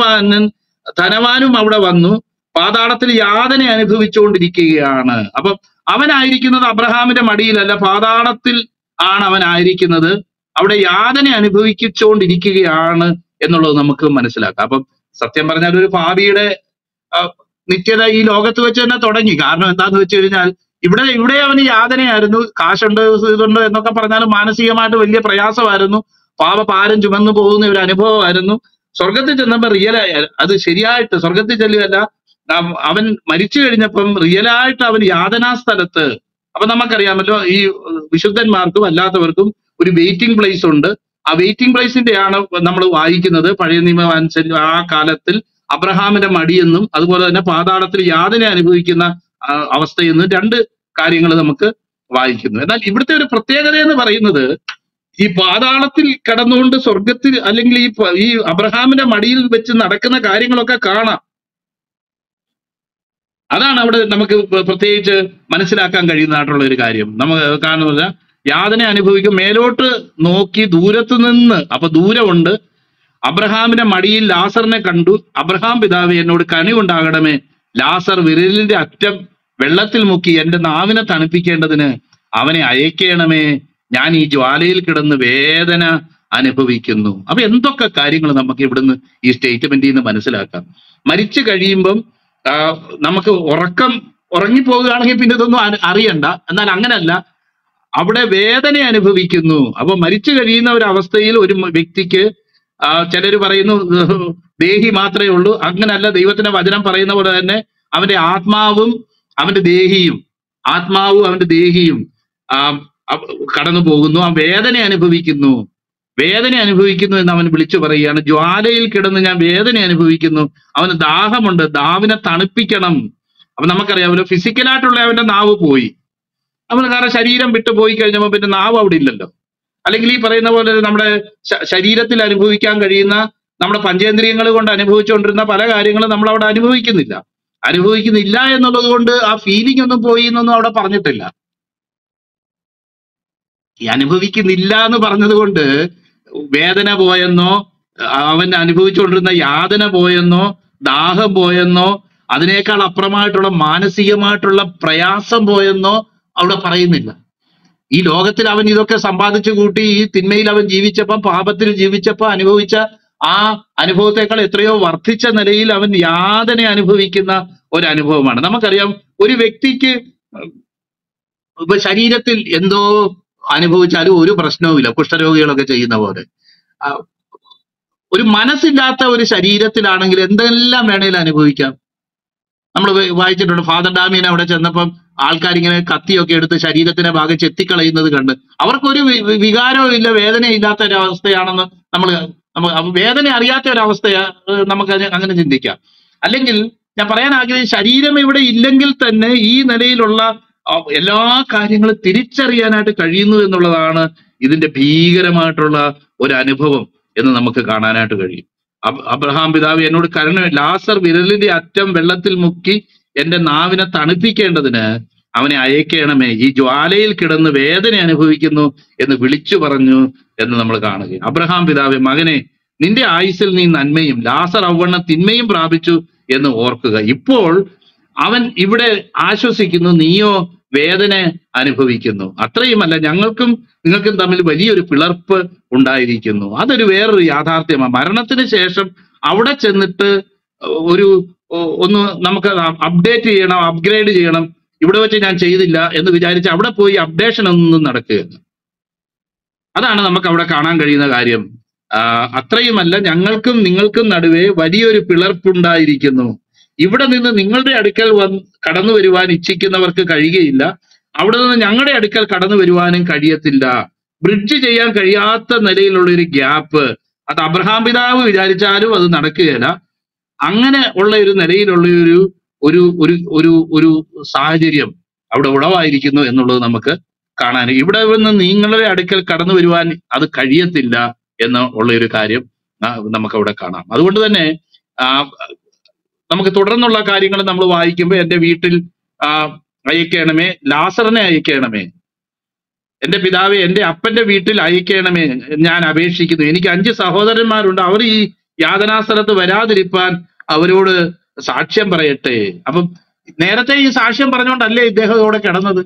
ധനവാനും അവിടെ വന്നു പാതാളത്തിൽ യാതന അനുഭവിച്ചുകൊണ്ടിരിക്കുകയാണ്. അപ്പൊ അവനായിരിക്കുന്നത് അബ്രഹാമിന്റെ മടിയിലല്ല, പാതാളത്തിൽ ആണ് അവനായിരിക്കുന്നത്. അവിടെ യാതന അനുഭവിച്ചുകൊണ്ടിരിക്കുകയാണ് എന്നുള്ളത് നമുക്ക് മനസ്സിലാക്കാം. അപ്പം സത്യം പറഞ്ഞാൽ ഒരു പാപിയുടെ നിത്യത ഈ ലോകത്ത് വെച്ച് തന്നെ തുടങ്ങി. കാരണം എന്താന്ന് വെച്ച് കഴിഞ്ഞാൽ ഇവിടെ അവന് യാതനയായിരുന്നു. കാശുണ്ട് ഇതുണ്ട് എന്നൊക്കെ പറഞ്ഞാലും മാനസികമായിട്ട് വലിയ പ്രയാസമായിരുന്നു. പാപഭാരം ചുമന്നു പോകുന്ന ഒരു അനുഭവമായിരുന്നു. സ്വർഗത്തിൽ ചെന്നപ്പോ അത് ശരിയായിട്ട് സ്വർഗത്തിൽ ചെല്ലുകയല്ല, അവൻ മരിച്ചു കഴിഞ്ഞപ്പം റിയലായിട്ട് അവൻ യാതനാ സ്ഥലത്ത്. അപ്പൊ നമുക്കറിയാമല്ലോ ഈ വിശുദ്ധന്മാർക്കും അല്ലാത്തവർക്കും ഒരു വെയിറ്റിംഗ് പ്ലേസ് ഉണ്ട്. ആ വെയിറ്റിംഗ് പ്ലേസിന്റെയാണ് നമ്മൾ വായിക്കുന്നത് പഴയ നിയമം അനുസരിച്ച് ആ കാലത്തിൽ അബ്രഹാമിന്റെ മടിയെന്നും അതുപോലെ തന്നെ പാതാളത്തിൽ യാതന അനുഭവിക്കുന്ന അവസ്ഥയെന്നും രണ്ട് കാര്യങ്ങൾ നമുക്ക് വായിക്കുന്നു. എന്നാൽ ഇവിടുത്തെ ഒരു പ്രത്യേകത എന്ന് പറയുന്നത് ഈ പാതാളത്തിൽ കടന്നുകൊണ്ട് സ്വർഗത്തിൽ അല്ലെങ്കിൽ ഈ അബ്രഹാമിന്റെ മടിയിൽ വെച്ച് നടക്കുന്ന കാര്യങ്ങളൊക്കെ കാണാം. അതാണ് അവിടെ നമുക്ക് പ്രത്യേകിച്ച് മനസ്സിലാക്കാൻ കഴിയുന്നതായിട്ടുള്ള ഒരു കാര്യം. നമുക്ക് കാണുന്നത് യാതന അനുഭവിക്കും, മേലോട്ട് നോക്കി ദൂരത്തു നിന്ന്, അപ്പൊ ദൂരമുണ്ട്, അബ്രഹാമിന്റെ മടിയിൽ ലാസറിനെ കണ്ടു. അബ്രഹാം പിതാവേ എന്നോട് കനിവുണ്ടാകണമേ, ലാസർ വിരലിന്റെ അറ്റം വെള്ളത്തിൽ മുക്കി എന്റെ നാവിനെ തണുപ്പിക്കേണ്ടതിന് അവനെ അയക്കണമേ, ഞാൻ ഈ ജ്വാലയിൽ കിടന്ന് വേദന അനുഭവിക്കുന്നു. അപ്പൊ എന്തൊക്കെ കാര്യങ്ങൾ നമുക്ക് ഇവിടുന്ന് ഈ സ്റ്റേറ്റ്മെന്റിൽ നിന്ന് മനസ്സിലാക്കാം. മരിച്ചു കഴിയുമ്പം നമുക്ക് ഉറങ്ങിപ്പോവുകയാണെങ്കിൽ പിന്നെ ഇതൊന്നും അറിയണ്ട. എന്നാൽ അങ്ങനല്ല, അവിടെ വേദന അനുഭവിക്കുന്നു. അപ്പൊ മരിച്ചു കഴിയുന്ന ഒരു അവസ്ഥയിൽ ഒരു വ്യക്തിക്ക് ചിലർ പറയുന്നു ദേഹി മാത്രമേ ഉള്ളൂ. അങ്ങനല്ല, ദൈവത്തിന്റെ വചനം പറയുന്ന പോലെ തന്നെ അവന്റെ ആത്മാവും അവന്റെ ദേഹിയും കടന്നു പോകുന്നു. ആ വേദന അനുഭവിക്കുന്നു എന്ന് അവൻ വിളിച്ചു പറയുകയാണ്. ജ്വാലയിൽ കിടന്ന് ഞാൻ വേദന അനുഭവിക്കുന്നു. അവന് ദാഹമുണ്ട്, ദാവിനെ തണുപ്പിക്കണം. അപ്പൊ നമുക്കറിയാമല്ലോ ഫിസിക്കലായിട്ടുള്ള അവന്റെ നാവ് പോയി, അവന് കാരണം ശരീരം വിട്ടു പോയി കഴിഞ്ഞപ്പോൾ പിന്നെ നാവ് അവിടെ ഇല്ലല്ലോ. അല്ലെങ്കിൽ ഈ പറയുന്ന പോലെ നമ്മുടെ ശരീരത്തിൽ അനുഭവിക്കാൻ കഴിയുന്ന നമ്മുടെ പഞ്ചേന്ദ്രിയങ്ങൾ കൊണ്ട് അനുഭവിച്ചുകൊണ്ടിരുന്ന പല കാര്യങ്ങളും നമ്മൾ അവിടെ അനുഭവിക്കുന്നില്ല എന്നുള്ളത് കൊണ്ട് ആ ഫീലിംഗ് ഒന്നും പോയി എന്നൊന്നും അവിടെ പറഞ്ഞിട്ടില്ല. ഈ അനുഭവിക്കുന്നില്ല എന്ന് പറഞ്ഞത് കൊണ്ട് വേദന പോയെന്നോ അവൻ അനുഭവിച്ചുകൊണ്ടിരുന്ന യാതന പോയെന്നോ ദാഹം പോയെന്നോ അതിനേക്കാൾ അപ്പുറമായിട്ടുള്ള മാനസികമായിട്ടുള്ള പ്രയാസം പോയെന്നോ അവിടെ പറയുന്നില്ല. ഈ ലോകത്തിൽ അവൻ ഇതൊക്കെ സമ്പാദിച്ചു കൂട്ടി ഈ തിന്മയിൽ അവൻ ജീവിച്ചപ്പോൾ, പാപത്തിൽ ജീവിച്ചപ്പോൾ അനുഭവിച്ച ആ അനുഭവത്തെക്കാൾ എത്രയോ വർദ്ധിച്ച നിലയിൽ അവൻ യാതന അനുഭവിക്കുന്ന ഒരു അനുഭവമാണ്. നമുക്കറിയാം ഒരു വ്യക്തിക്ക് ഇപ്പൊ ശരീരത്തിൽ എന്തോ അനുഭവിച്ചാലും ഒരു പ്രശ്നവുമില്ല, കുഷ്ഠരോഗികളൊക്കെ ചെയ്യുന്ന പോലെ. ഒരു മനസ്സില്ലാത്ത ഒരു ശരീരത്തിലാണെങ്കിൽ എന്തെല്ലാം വേണേലും അനുഭവിക്കാം. നമ്മൾ വായിച്ചിട്ടുണ്ട് ഫാദർ ഡാമിയൻ അവിടെ ചെന്നപ്പം ആൾക്കാരിങ്ങനെ കത്തിയൊക്കെ എടുത്ത് ശരീരത്തിന്റെ ഭാഗം ചെത്തിക്കളയുന്നത് കണ്ട് അവർക്കൊരു വികാരവും ഇല്ല, വേദനയില്ലാത്ത ഒരവസ്ഥയാണെന്ന് നമ്മൾ വേദന അറിയാത്ത ഒരവസ്ഥയാ നമുക്ക് അങ്ങനെ ചിന്തിക്കാം. അല്ലെങ്കിൽ ഞാൻ പറയാൻ ആഗ്രഹിച്ച ശരീരം ഇവിടെ ഇല്ലെങ്കിൽ തന്നെ ഈ നിലയിലുള്ള എല്ലാ കാര്യങ്ങളും തിരിച്ചറിയാനായിട്ട് കഴിയുന്നു എന്നുള്ളതാണ് ഇതിന്റെ ഭീകരമായിട്ടുള്ള ഒരു അനുഭവം എന്ന് നമുക്ക് കാണാനായിട്ട് കഴിയും. അബ്രഹാം പിതാവ് എന്നോട് ലാസർ വിരലിന്റെ അറ്റം വെള്ളത്തിൽ മുക്കി എന്റെ നാവിനെ തണുപ്പിക്കേണ്ടതിന് അവനെ അയക്കണമേ, ഈ ജ്വാലയിൽ കിടന്ന് വേദന അനുഭവിക്കുന്നു എന്ന് വിളിച്ചു പറഞ്ഞു എന്ന് നമ്മൾ കാണുകയും. അബ്രഹാം പിതാവെ മകനെ, നിന്റെ ആയുസ്സിൽ നീ നന്മയും ലാസർ അവണ്ണം തിന്മയും പ്രാപിച്ചു എന്ന് ഓർക്കുക. ഇപ്പോൾ അവൻ ഇവിടെ ആശ്വസിക്കുന്നു, നീയോ വേദന അനുഭവിക്കുന്നു. അത്രയുമല്ല, ഞങ്ങൾക്കും നിങ്ങൾക്കും തമ്മിൽ വലിയൊരു പിളർപ്പ് ഉണ്ടായിരിക്കുന്നു. അതൊരു വേറൊരു യാഥാർത്ഥ്യമാണ്. മരണത്തിന് ശേഷം അവിടെ ചെന്നിട്ട് ഒരു ഒന്ന് നമുക്ക് അപ്ഡേറ്റ് ചെയ്യണം, അപ്ഗ്രേഡ് ചെയ്യണം, ഇവിടെ വെച്ച് ഞാൻ ചെയ്തില്ല എന്ന് വിചാരിച്ച് അവിടെ പോയി അപ്ഡേഷൻ ഒന്നും നടക്കുകയാണ്. അതാണ് നമുക്ക് അവിടെ കാണാൻ കഴിയുന്ന കാര്യം. അത്രയുമല്ല, ഞങ്ങൾക്കും നിങ്ങൾക്കും നടുവേ വലിയൊരു പിളർപ്പുണ്ടായിരിക്കുന്നു. ഇവിടെ നിന്ന് നിങ്ങളുടെ അടുക്കൽ കടന്നു വരുവാൻ ഇച്ഛിക്കുന്നവർക്ക് കഴിയുകയില്ല, അവിടെ നിന്ന് ഞങ്ങളുടെ അടുക്കൽ കടന്നു വരുവാനും കഴിയത്തില്ല. ബ്രിഡ്ജ് ചെയ്യാൻ കഴിയാത്ത നിലയിലുള്ള ഒരു ഗ്യാപ്പ്, അത് അബ്രഹാം പിതാവ് വിചാരിച്ചാലും അത് നടക്കുകയില്ല. അങ്ങനെ ഉള്ള ഒരു നിലയിലുള്ള ഒരു ഒരു ഒരു ഒരു ഒരു സാഹചര്യം അവിടെ ഉളവായിരിക്കുന്നു എന്നുള്ളത് നമുക്ക് കാണാൻ. ഇവിടെ നിന്ന് നിങ്ങളുടെ അടുക്കൽ കടന്നു വരുവാൻ അത് കഴിയത്തില്ല എന്ന് ഉള്ള ഒരു കാര്യം നമുക്ക് അവിടെ കാണാം. അതുകൊണ്ട് തന്നെ നമുക്ക് തുടർന്നുള്ള കാര്യങ്ങൾ നമ്മൾ വായിക്കുമ്പോൾ, എന്റെ വീട്ടിൽ അയക്കണമേ, ലാസറിനെ അയക്കണമേ, എന്റെ പിതാവെ എന്റെ അപ്പന്റെ വീട്ടിൽ അയക്കണമേ, ഞാൻ അപേക്ഷിക്കുന്നു. എനിക്ക് 5 സഹോദരന്മാരുണ്ട്, അവർ ഈ യാതനാസ്ഥലത്ത് വരാതിരിപ്പാൻ അവരോട് സാക്ഷ്യം പറയട്ടെ. അപ്പം നേരത്തെ ഈ സാക്ഷ്യം പറഞ്ഞുകൊണ്ടല്ലേ ഇദ്ദേഹം അവിടെ കിടന്നത്.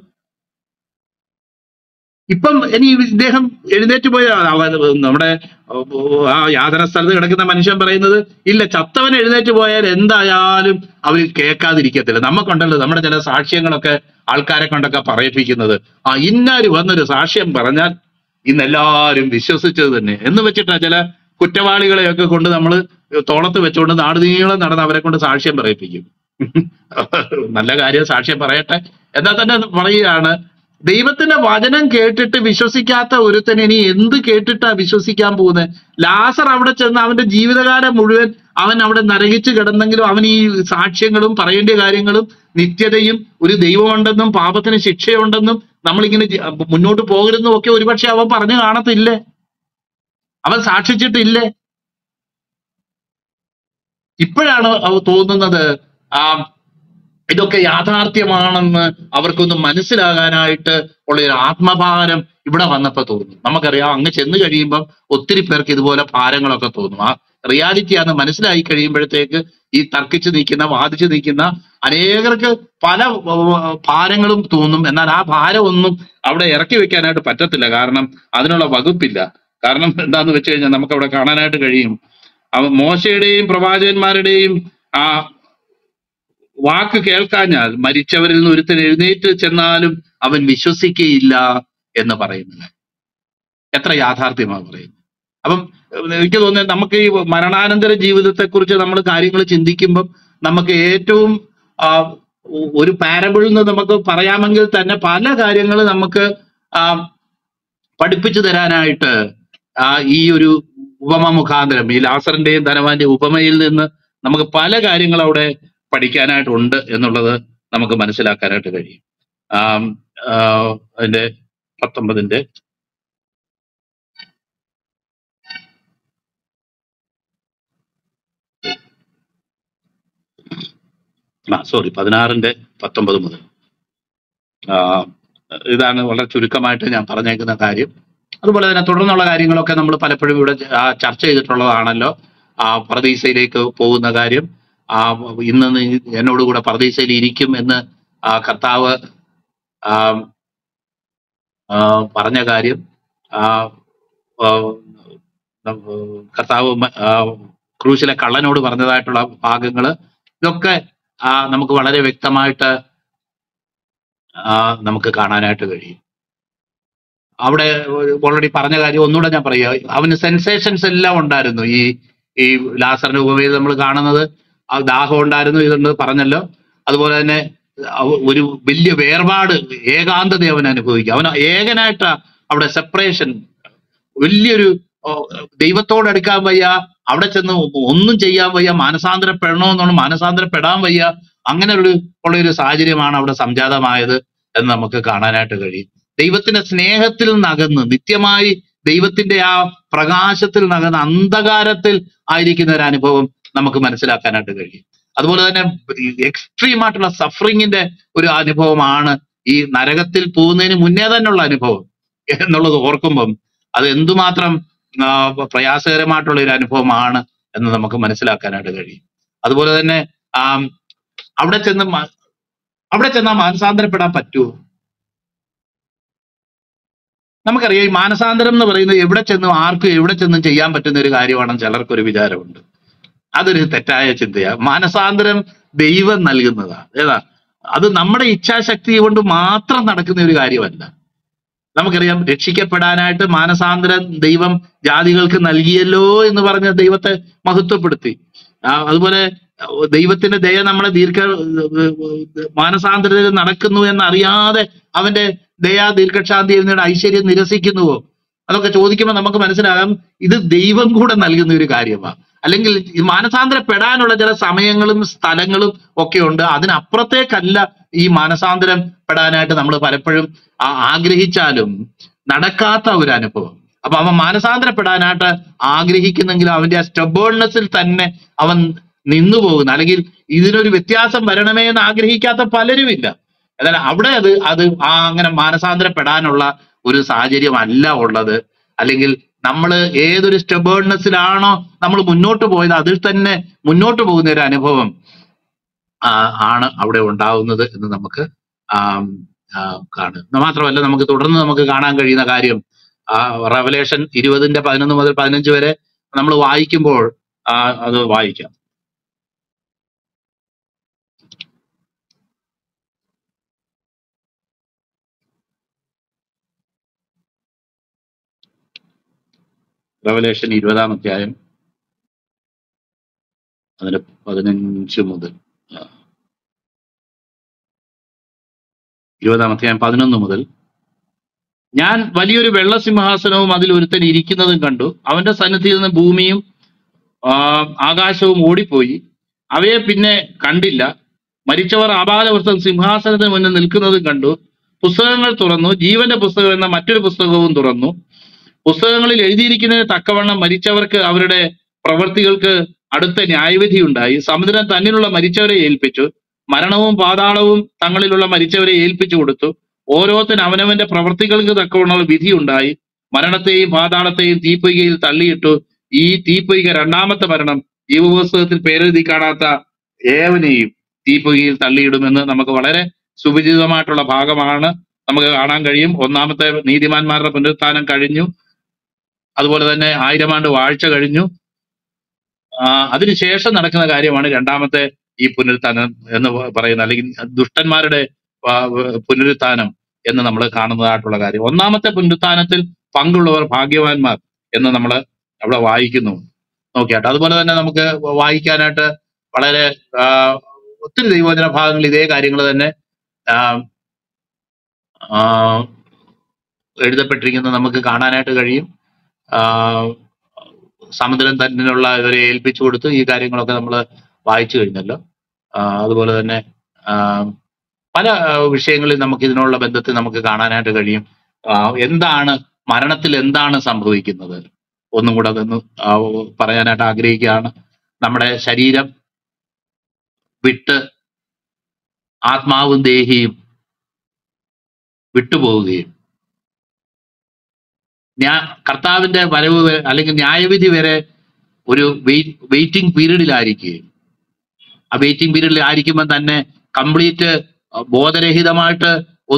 ഇപ്പം ഇനി ഇദ്ദേഹം എഴുന്നേറ്റ് പോയ നമ്മുടെ ആ യാതന സ്ഥലത്ത് കിടക്കുന്ന മനുഷ്യൻ പറയുന്നത്, ഇല്ല, ചത്തവൻ എഴുന്നേറ്റ് പോയാൽ എന്തായാലും അവർ കേൾക്കാതിരിക്കത്തില്ല. നമുക്കുണ്ടല്ലോ നമ്മുടെ ചില സാക്ഷ്യങ്ങളൊക്കെ ആൾക്കാരെ കൊണ്ടൊക്കെ പറയിപ്പിക്കുന്നത്, ഇന്നാര് വന്നൊരു സാക്ഷ്യം പറഞ്ഞാൽ ഇന്നെല്ലാവരും വിശ്വസിച്ചത് തന്നെ എന്ന് വെച്ചിട്ടാ ചില കുറ്റവാളികളെയൊക്കെ കൊണ്ട് നമ്മൾ തോളത്ത് വെച്ചുകൊണ്ട് നാടുനീളം നടന്ന് അവരെ കൊണ്ട് സാക്ഷ്യം പറയിപ്പിക്കും. നല്ല കാര്യം, സാക്ഷ്യം പറയട്ടെ. എന്നാൽ തന്നെ പറയുകയാണ്, ദൈവത്തിന്റെ വചനം കേട്ടിട്ട് വിശ്വസിക്കാത്ത ഒരുത്തൻ ഇനി എന്ത് കേട്ടിട്ടാ വിശ്വസിക്കാൻ പോകുന്നത്? ലാസർ അവിടെ ചെന്ന് അവന്റെ ജീവിതകാലം മുഴുവൻ അവൻ അവിടെ നരകിച്ച് കിടന്നെങ്കിലും അവൻ ഈ സാക്ഷ്യങ്ങളും പറയേണ്ട കാര്യങ്ങളും നിത്യതയും ഒരു ദൈവമുണ്ടെന്നും പാപത്തിന് ശിക്ഷയുണ്ടെന്നും നമ്മളിങ്ങനെ മുന്നോട്ട് പോകരുതെന്നും ഒക്കെ ഒരുപക്ഷെ അവൻ പറഞ്ഞു കാണത്തില്ലേ, അവൻ സാക്ഷിച്ചിട്ടില്ലേ? ഇപ്പോഴാണ് തോന്നുന്നത് ഇതൊക്കെ യാഥാർത്ഥ്യമാണെന്ന് അവർക്കൊന്ന് മനസ്സിലാകാനായിട്ട് ഉള്ള ഒരു ആത്മഭാരം ഇവിടെ വന്നപ്പോ തോന്നുന്നു. നമുക്കറിയാം, അങ്ങ് ചെന്ന് കഴിയുമ്പം ഒത്തിരി പേർക്ക് ഇതുപോലെ ഭാരങ്ങളൊക്കെ തോന്നും. ആ റിയാലിറ്റിയാന്ന് മനസ്സിലായി കഴിയുമ്പോഴത്തേക്ക് ഈ തർക്കിച്ച് നിൽക്കുന്ന, വാദിച്ച് നിൽക്കുന്ന അനേകർക്ക് പല ഭാരങ്ങളും തോന്നും. എന്നാൽ ആ ഭാരമൊന്നും അവിടെ ഇറക്കി വെക്കാനായിട്ട് പറ്റത്തില്ല, കാരണം അതിനുള്ള വകുപ്പില്ല. കാരണം എന്താന്ന് വെച്ച് കഴിഞ്ഞാൽ നമുക്ക് അവിടെ കാണാനായിട്ട് കഴിയും, മോശയുടെയും പ്രവാചകന്മാരുടെയും ആ വാക്ക് കേൾക്കാഞ്ഞാൽ മരിച്ചവരിൽ നിന്ന് ഒരുത്തൻ എഴുന്നേറ്റ് ചെന്നാലും അവൻ വിശ്വസിക്കുകയില്ല എന്ന് പറയുന്നത് എത്ര യാഥാർത്ഥ്യമാണ് പറയുന്നത്. അപ്പം എനിക്ക് തോന്നുന്നത്, നമുക്ക് ഈ മരണാനന്തര ജീവിതത്തെക്കുറിച്ച് നമ്മൾ കാര്യങ്ങൾ ചിന്തിക്കുമ്പം നമുക്ക് ഏറ്റവും ഒരു പാരബിളിൽ നിന്ന് നമുക്ക് പറയാമെങ്കിൽ തന്നെ പല കാര്യങ്ങൾ നമുക്ക് പഠിപ്പിച്ചു തരാനായിട്ട് ഈ ഒരു ഉപമ മുഖാന്തരം, ഈ ലാസറിന്റെയും ധനവാന്റെയും ഉപമയിൽ നിന്ന് നമുക്ക് പല കാര്യങ്ങൾ അവിടെ പഠിക്കാനായിട്ടുണ്ട് എന്നുള്ളത് നമുക്ക് മനസ്സിലാക്കാനായിട്ട് കഴിയും. അതിന്റെ 19-ന്റെ 16-ന്റെ 19 മുതൽ ഇതാണ് വളരെ ചുരുക്കമായിട്ട് ഞാൻ പറഞ്ഞേക്കുന്ന കാര്യം. അതുപോലെ തന്നെ തുടർന്നുള്ള കാര്യങ്ങളൊക്കെ നമ്മൾ പലപ്പോഴും ഇവിടെ ചർച്ച ചെയ്തിട്ടുള്ളതാണല്ലോ. പർദീസയിലേക്ക് പോകുന്ന കാര്യം, ഇന്ന് എന്നോടുകൂടെ പർദീസയിൽ ഇരിക്കും എന്ന് കർത്താവ് പറഞ്ഞ കാര്യം, കർത്താവ് ക്രൂശിലെ കള്ളനോട് പറഞ്ഞതായിട്ടുള്ള ഭാഗങ്ങള്, ഇതൊക്കെ നമുക്ക് വളരെ വ്യക്തമായിട്ട് നമുക്ക് കാണാനായിട്ട് കഴിയും. അവിടെ ഓൾറെഡി പറഞ്ഞ കാര്യം ഒന്നുകൂടെ ഞാൻ പറയുക, അവന് സെൻസേഷൻസ് എല്ലാം ഉണ്ടായിരുന്നു. ഈ ലാസറിന്റെ ഉപമയിൽ നമ്മൾ കാണുന്നത് ദാഹം ഉണ്ടായിരുന്നു, ഇതുണ്ട് പറഞ്ഞല്ലോ. അതുപോലെ തന്നെ ഒരു വലിയ വേർപാട്, ഏകാന്തത അവൻ അനുഭവിക്കുക. അവൻ ഏകനായിട്ടാ അവിടെ സെപ്പറേഷൻ, വലിയൊരു ദൈവത്തോടടുക്കാൻ വയ്യ, അവിടെ ചെന്ന് ഒന്നും ചെയ്യാൻ വയ്യ, മാനസാന്തരപ്പെടണമെന്നാണ്, മാനസാന്തരപ്പെടാൻ വയ്യ. അങ്ങനെ ഉള്ളൊരു സാഹചര്യമാണ് അവിടെ സംജാതമായത് എന്ന് നമുക്ക് കാണാനായിട്ട് കഴിയും. ദൈവത്തിന്റെ സ്നേഹത്തിൽ നകന്ന്, നിത്യമായി ദൈവത്തിന്റെ ആ പ്രകാശത്തിൽ നകന്ന് അന്ധകാരത്തിൽ ആയിരിക്കുന്ന ഒരു അനുഭവം നമുക്ക് മനസ്സിലാക്കാനായിട്ട് കഴിയും. അതുപോലെ തന്നെ എക്സ്ട്രീം ആയിട്ടുള്ള സഫറിങ്ങിന്റെ ഒരു അനുഭവമാണ് ഈ നരകത്തിൽ പോകുന്നതിന് മുന്നേ തന്നെയുള്ള അനുഭവം എന്നുള്ളത് ഓർക്കുമ്പം അത് എന്തുമാത്രം പ്രയാസകരമായിട്ടുള്ള ഒരു അനുഭവമാണ് എന്ന് നമുക്ക് മനസ്സിലാക്കാനായിട്ട് കഴിയും. അതുപോലെ തന്നെ അവിടെ ചെന്ന് അവിടെ ചെന്നാൽ മാനസാന്തരപ്പെടാൻ പറ്റുമോ? നമുക്കറിയാം ഈ മാനസാന്തരം എന്ന് പറയുന്നത് എവിടെ ചെന്നും ആർക്കും എവിടെ ചെന്നും ചെയ്യാൻ പറ്റുന്ന ഒരു കാര്യമാണെന്ന് ചിലർക്കൊരു വിചാരമുണ്ട്. അതൊരു തെറ്റായ ചിന്തയാ. മാനസാന്തരം ദൈവം നൽകുന്നതാ. ഏതാ? അത് നമ്മുടെ ഇച്ഛാശക്തി കൊണ്ട് മാത്രം നടക്കുന്ന ഒരു കാര്യമല്ല. നമുക്കറിയാം രക്ഷിക്കപ്പെടാനായിട്ട് മാനസാന്തരം ദൈവം ജാതികൾക്ക് നൽകിയല്ലോ എന്ന് പറഞ്ഞ ദൈവത്തെ മഹത്വപ്പെടുത്തി. അതുപോലെ ദൈവത്തിന്റെ ദയ നമ്മളെ മാനസാന്തരത്തിൽ നടക്കുന്നു എന്നറിയാതെ അവന്റെ ദയാ ദീർഘക്ഷാന്തി എന്നിവയുടെ ഐശ്വര്യം നിരസിക്കുന്നുവോ? അതൊക്കെ ചോദിക്കുമ്പോൾ നമുക്ക് മനസ്സിലാകാം ഇത് ദൈവം കൂടെ നൽകുന്ന ഒരു കാര്യമാണ്. അല്ലെങ്കിൽ ഈ മാനസാന്തരപ്പെടാനുള്ള ചില സമയങ്ങളും സ്ഥലങ്ങളും ഒക്കെ ഉണ്ട്. അതിനപ്പുറത്തേക്കല്ല ഈ മാനസാന്തരം പെടാനായിട്ട് നമ്മൾ പലപ്പോഴും ആഗ്രഹിച്ചാലും നടക്കാത്ത ഒരു അനുഭവം. അപ്പൊ അവൻ മാനസാന്തരപ്പെടാനായിട്ട് ആഗ്രഹിക്കുന്നെങ്കിലും അവന്റെ ആ സ്റ്റബേൺനെസ്സിൽ തന്നെ അവൻ നിന്നു പോകുന്നു. അല്ലെങ്കിൽ ഇതിനൊരു വ്യത്യാസം വരണമേ എന്ന് ആഗ്രഹിക്കാത്ത പലരുമില്ല. എന്നാൽ അവിടെ അത് അങ്ങനെ മാനസാന്തരപ്പെടാനുള്ള ഒരു സാഹചര്യം അല്ല ഉള്ളത്. അല്ലെങ്കിൽ നമ്മൾ ഏതൊരു സ്റ്റബേൺനെസ്സിലാണോ നമ്മൾ മുന്നോട്ട് പോയത് അതിൽ തന്നെ മുന്നോട്ട് പോകുന്ന ഒരു അനുഭവം ആണ് അവിടെ ഉണ്ടാവുന്നത് എന്ന് നമുക്ക് കാണും. മാത്രമല്ല നമുക്ക് തുടർന്ന് നമുക്ക് കാണാൻ കഴിയുന്ന കാര്യം റെവലേഷൻ 20:11 മുതൽ 15 വരെ നമ്മൾ വായിക്കുമ്പോൾ അത് വായിക്കാം. റെവലേഷൻ 20-ാം അധ്യായം അതിന് 15 മുതൽ 20-ാം അധ്യായം 11 മുതൽ. ഞാൻ വലിയൊരു വെള്ളസിംഹാസനവും അതിൽ ഒരുത്തൻ ഇരിക്കുന്നതും കണ്ടു. അവന്റെ സന്നിധിയിൽ നിന്ന് ഭൂമിയും ആകാശവും ഓടിപ്പോയി, അവയെ പിന്നെ കണ്ടില്ല. മരിച്ചവർ ആപാലവൃത്തം സിംഹാസനത്തിന് മുന്നിൽ നിൽക്കുന്നതും കണ്ടു. പുസ്തകങ്ങൾ തുറന്നു, ജീവന്റെ പുസ്തകം എന്ന മറ്റൊരു പുസ്തകവും തുറന്നു. പുസ്തകങ്ങളിൽ എഴുതിയിരിക്കുന്നതിന് തക്കവണ്ണം മരിച്ചവർക്ക് അവരുടെ പ്രവൃത്തികൾക്ക് അടുത്ത ന്യായവിധി ഉണ്ടായി. സമുദ്രം തന്നിലുള്ള മരിച്ചവരെ ഏൽപ്പിച്ചു, മരണവും പാതാളവും തങ്ങളിലുള്ള മരിച്ചവരെ ഏൽപ്പിച്ചു കൊടുത്തു. ഓരോരുത്തൻ അവനവന്റെ പ്രവൃത്തികൾക്ക് തക്കവണ്ണ വിധി ഉണ്ടായി. മരണത്തെയും പാതാളത്തെയും തീപ്പൊയ്കയിൽ തള്ളിയിട്ടു. ഈ തീപ്പൊയ്ക രണ്ടാമത്തെ മരണം, ജീവപുസ്തകത്തിൽ പേരെഴുതി കാണാത്ത ഏവനെയും തീപ്പൊയ്കയിൽ തള്ളിയിടുമെന്ന് നമുക്ക് വളരെ സുപരിചിതമായിട്ടുള്ള ഭാഗമാണ് നമുക്ക് കാണാൻ കഴിയും. ഒന്നാമത്തെ നീതിമാന്മാരുടെ പുനരുത്ഥാനം കഴിഞ്ഞു, അതുപോലെ തന്നെ 1000 ആണ്ട് വാഴ്ച കഴിഞ്ഞു. അതിനുശേഷം നടക്കുന്ന കാര്യമാണ് രണ്ടാമത്തെ ഈ പുനരുത്ഥാനം എന്ന് പറയുന്നത്, അല്ലെങ്കിൽ ദുഷ്ടന്മാരുടെ പുനരുത്ഥാനം എന്ന് നമ്മൾ കാണുന്നതായിട്ടുള്ള കാര്യം. ഒന്നാമത്തെ പുനരുത്ഥാനത്തിൽ പങ്കുള്ളവർ ഭാഗ്യവാന്മാർ എന്ന് നമ്മൾ അവിടെ വായിക്കുന്നു. നോക്കിയാട്ടെ. അതുപോലെ തന്നെ നമുക്ക് വായിക്കാനായിട്ട് വളരെ ഒത്തിരി ദൈവവചന ഭാഗങ്ങൾ ഇതേ കാര്യങ്ങൾ തന്നെ എഴുതപ്പെട്ടിരിക്കുന്നത് നമുക്ക് കാണാനായിട്ട് കഴിയും. സമുദ്രം തന്നിലുള്ള ഇവരെ ഏൽപ്പിച്ചു കൊടുത്തു. ഈ കാര്യങ്ങളൊക്കെ നമ്മൾ വായിച്ചു കഴിഞ്ഞല്ലോ. അതുപോലെ തന്നെ പല വിഷയങ്ങളിൽ നമുക്ക് ഇതിനുള്ള ബന്ധത്തിൽ നമുക്ക് കാണാനായിട്ട് കഴിയും. എന്താണ് മരണത്തിൽ എന്താണ് സംഭവിക്കുന്നത് ഒന്നും കൂടെ അതൊന്ന് പറയാനായിട്ട് ആഗ്രഹിക്കുകയാണ്. നമ്മുടെ ശരീരം വിട്ട് ആത്മാവും ദേഹിയും വിട്ടുപോവുകയും കർത്താവിന്റെ വരവ് അല്ലെങ്കിൽ ന്യായവിധി വരെ ഒരു വെയിറ്റിംഗ് പീരീഡിലായിരിക്കുകയും ആ വെയിറ്റിംഗ് പീരീഡിൽ ആയിരിക്കുമ്പോൾ തന്നെ കംപ്ലീറ്റ് ബോധരഹിതമായിട്ട്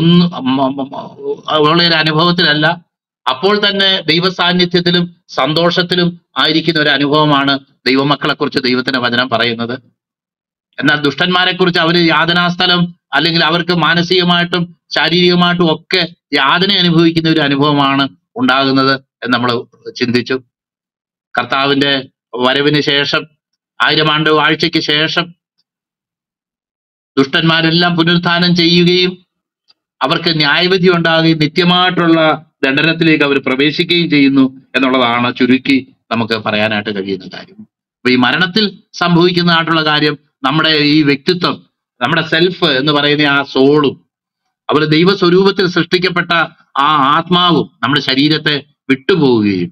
ഉള്ള ഒരു അനുഭവത്തിലല്ല, അപ്പോൾ തന്നെ ദൈവ സാന്നിധ്യത്തിലും സന്തോഷത്തിലും ആയിരിക്കുന്ന ഒരു അനുഭവമാണ് ദൈവമക്കളെ കുറിച്ച് ദൈവത്തിന്റെ വചനം പറയുന്നത്. എന്നാൽ ദുഷ്ടന്മാരെ കുറിച്ച് അവര് യാതനാസ്ഥലം അല്ലെങ്കിൽ അവർക്ക് മാനസികമായിട്ടും ശാരീരികമായിട്ടും ഒക്കെ യാതന അനുഭവിക്കുന്ന ഒരു അനുഭവമാണ് ഉണ്ടാകുന്നത് എന്ന് നമ്മൾ ചിന്തിച്ചു. കർത്താവിന്റെ വരവിന് ശേഷം 1000 ആണ്ട് വാഴ്ചയ്ക്ക് ശേഷം ദുഷ്ടന്മാരെല്ലാം പുനരുത്ഥാനം ചെയ്യുകയും അവർക്ക് ന്യായവിധി ഉണ്ടാകുകയും നിത്യമായിട്ടുള്ള ദണ്ഡനത്തിലേക്ക് അവർ പ്രവേശിക്കുകയും ചെയ്യുന്നു എന്നുള്ളതാണ് ചുരുക്കി നമുക്ക് പറയാനായിട്ട് കഴിയുന്ന കാര്യം. അപ്പൊ ഈ മരണത്തിൽ സംഭവിക്കുന്നതായിട്ടുള്ള കാര്യം നമ്മുടെ ഈ വ്യക്തിത്വം, നമ്മുടെ സെൽഫ് എന്ന് പറയുന്ന ആ സോളും അതുപോലെ ദൈവസ്വരൂപത്തിൽ സൃഷ്ടിക്കപ്പെട്ട ആ ആത്മാവും നമ്മുടെ ശരീരത്തെ വിട്ടുപോവുകയും,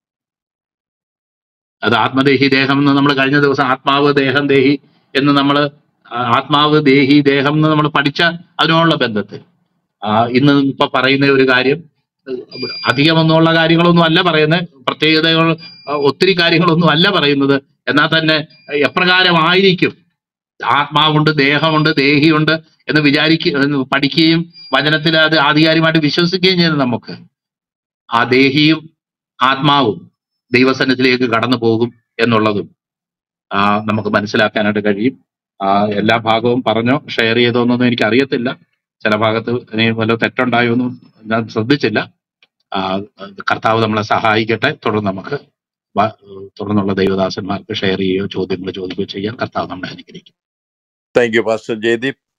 അത് ആത്മദേഹി ദേഹം എന്ന് നമ്മൾ കഴിഞ്ഞ ദിവസം ആത്മാവ് ദേഹം ദേഹി എന്ന് നമ്മൾ ആത്മാവ് ദേഹി ദേഹം എന്ന് നമ്മൾ പഠിച്ച അതിനോടുള്ള ബന്ധത്തിൽ ഇന്ന് ഇപ്പൊ പറയുന്ന ഒരു കാര്യം അധികമൊന്നുമുള്ള കാര്യങ്ങളൊന്നും അല്ല പറയുന്നത്, പ്രത്യേകതകൾ ഒത്തിരി കാര്യങ്ങളൊന്നും അല്ല പറയുന്നത്. എന്നാൽ തന്നെ എപ്രകാരമായിരിക്കും ആത്മാവുണ്ട്, ദേഹമുണ്ട്, ദേഹിയുണ്ട് എന്ന് പഠിക്കുകയും വചനത്തിൽ അത് ആധികാരികമായിട്ട് വിശ്വസിക്കുകയും ചെയ്യുന്ന നമുക്ക് ആ ദേഹിയും ആത്മാവും ദൈവസന്നിധിയിലേക്ക് കടന്നു പോകും എന്നുള്ളതും നമുക്ക് മനസ്സിലാക്കാനായിട്ട് കഴിയും. എല്ലാ ഭാഗവും പറഞ്ഞോ ഷെയർ ചെയ്തോന്നൊന്നും എനിക്ക് അറിയത്തില്ല. ചില ഭാഗത്ത് ഇനി വല്ല തെറ്റുണ്ടായോന്നും ഞാൻ ശ്രദ്ധിച്ചില്ല. കർത്താവ് നമ്മളെ സഹായിക്കട്ടെ. തുടർന്നുള്ള ദൈവദാസന്മാർക്ക് ഷെയർ ചെയ്യുകയോ ചോദ്യങ്ങൾ ചോദിക്കുകയോ ചെയ്യാൻ കർത്താവ് നമ്മളെ അനുഗ്രഹിക്കും. Thank you pastor Jayadeep.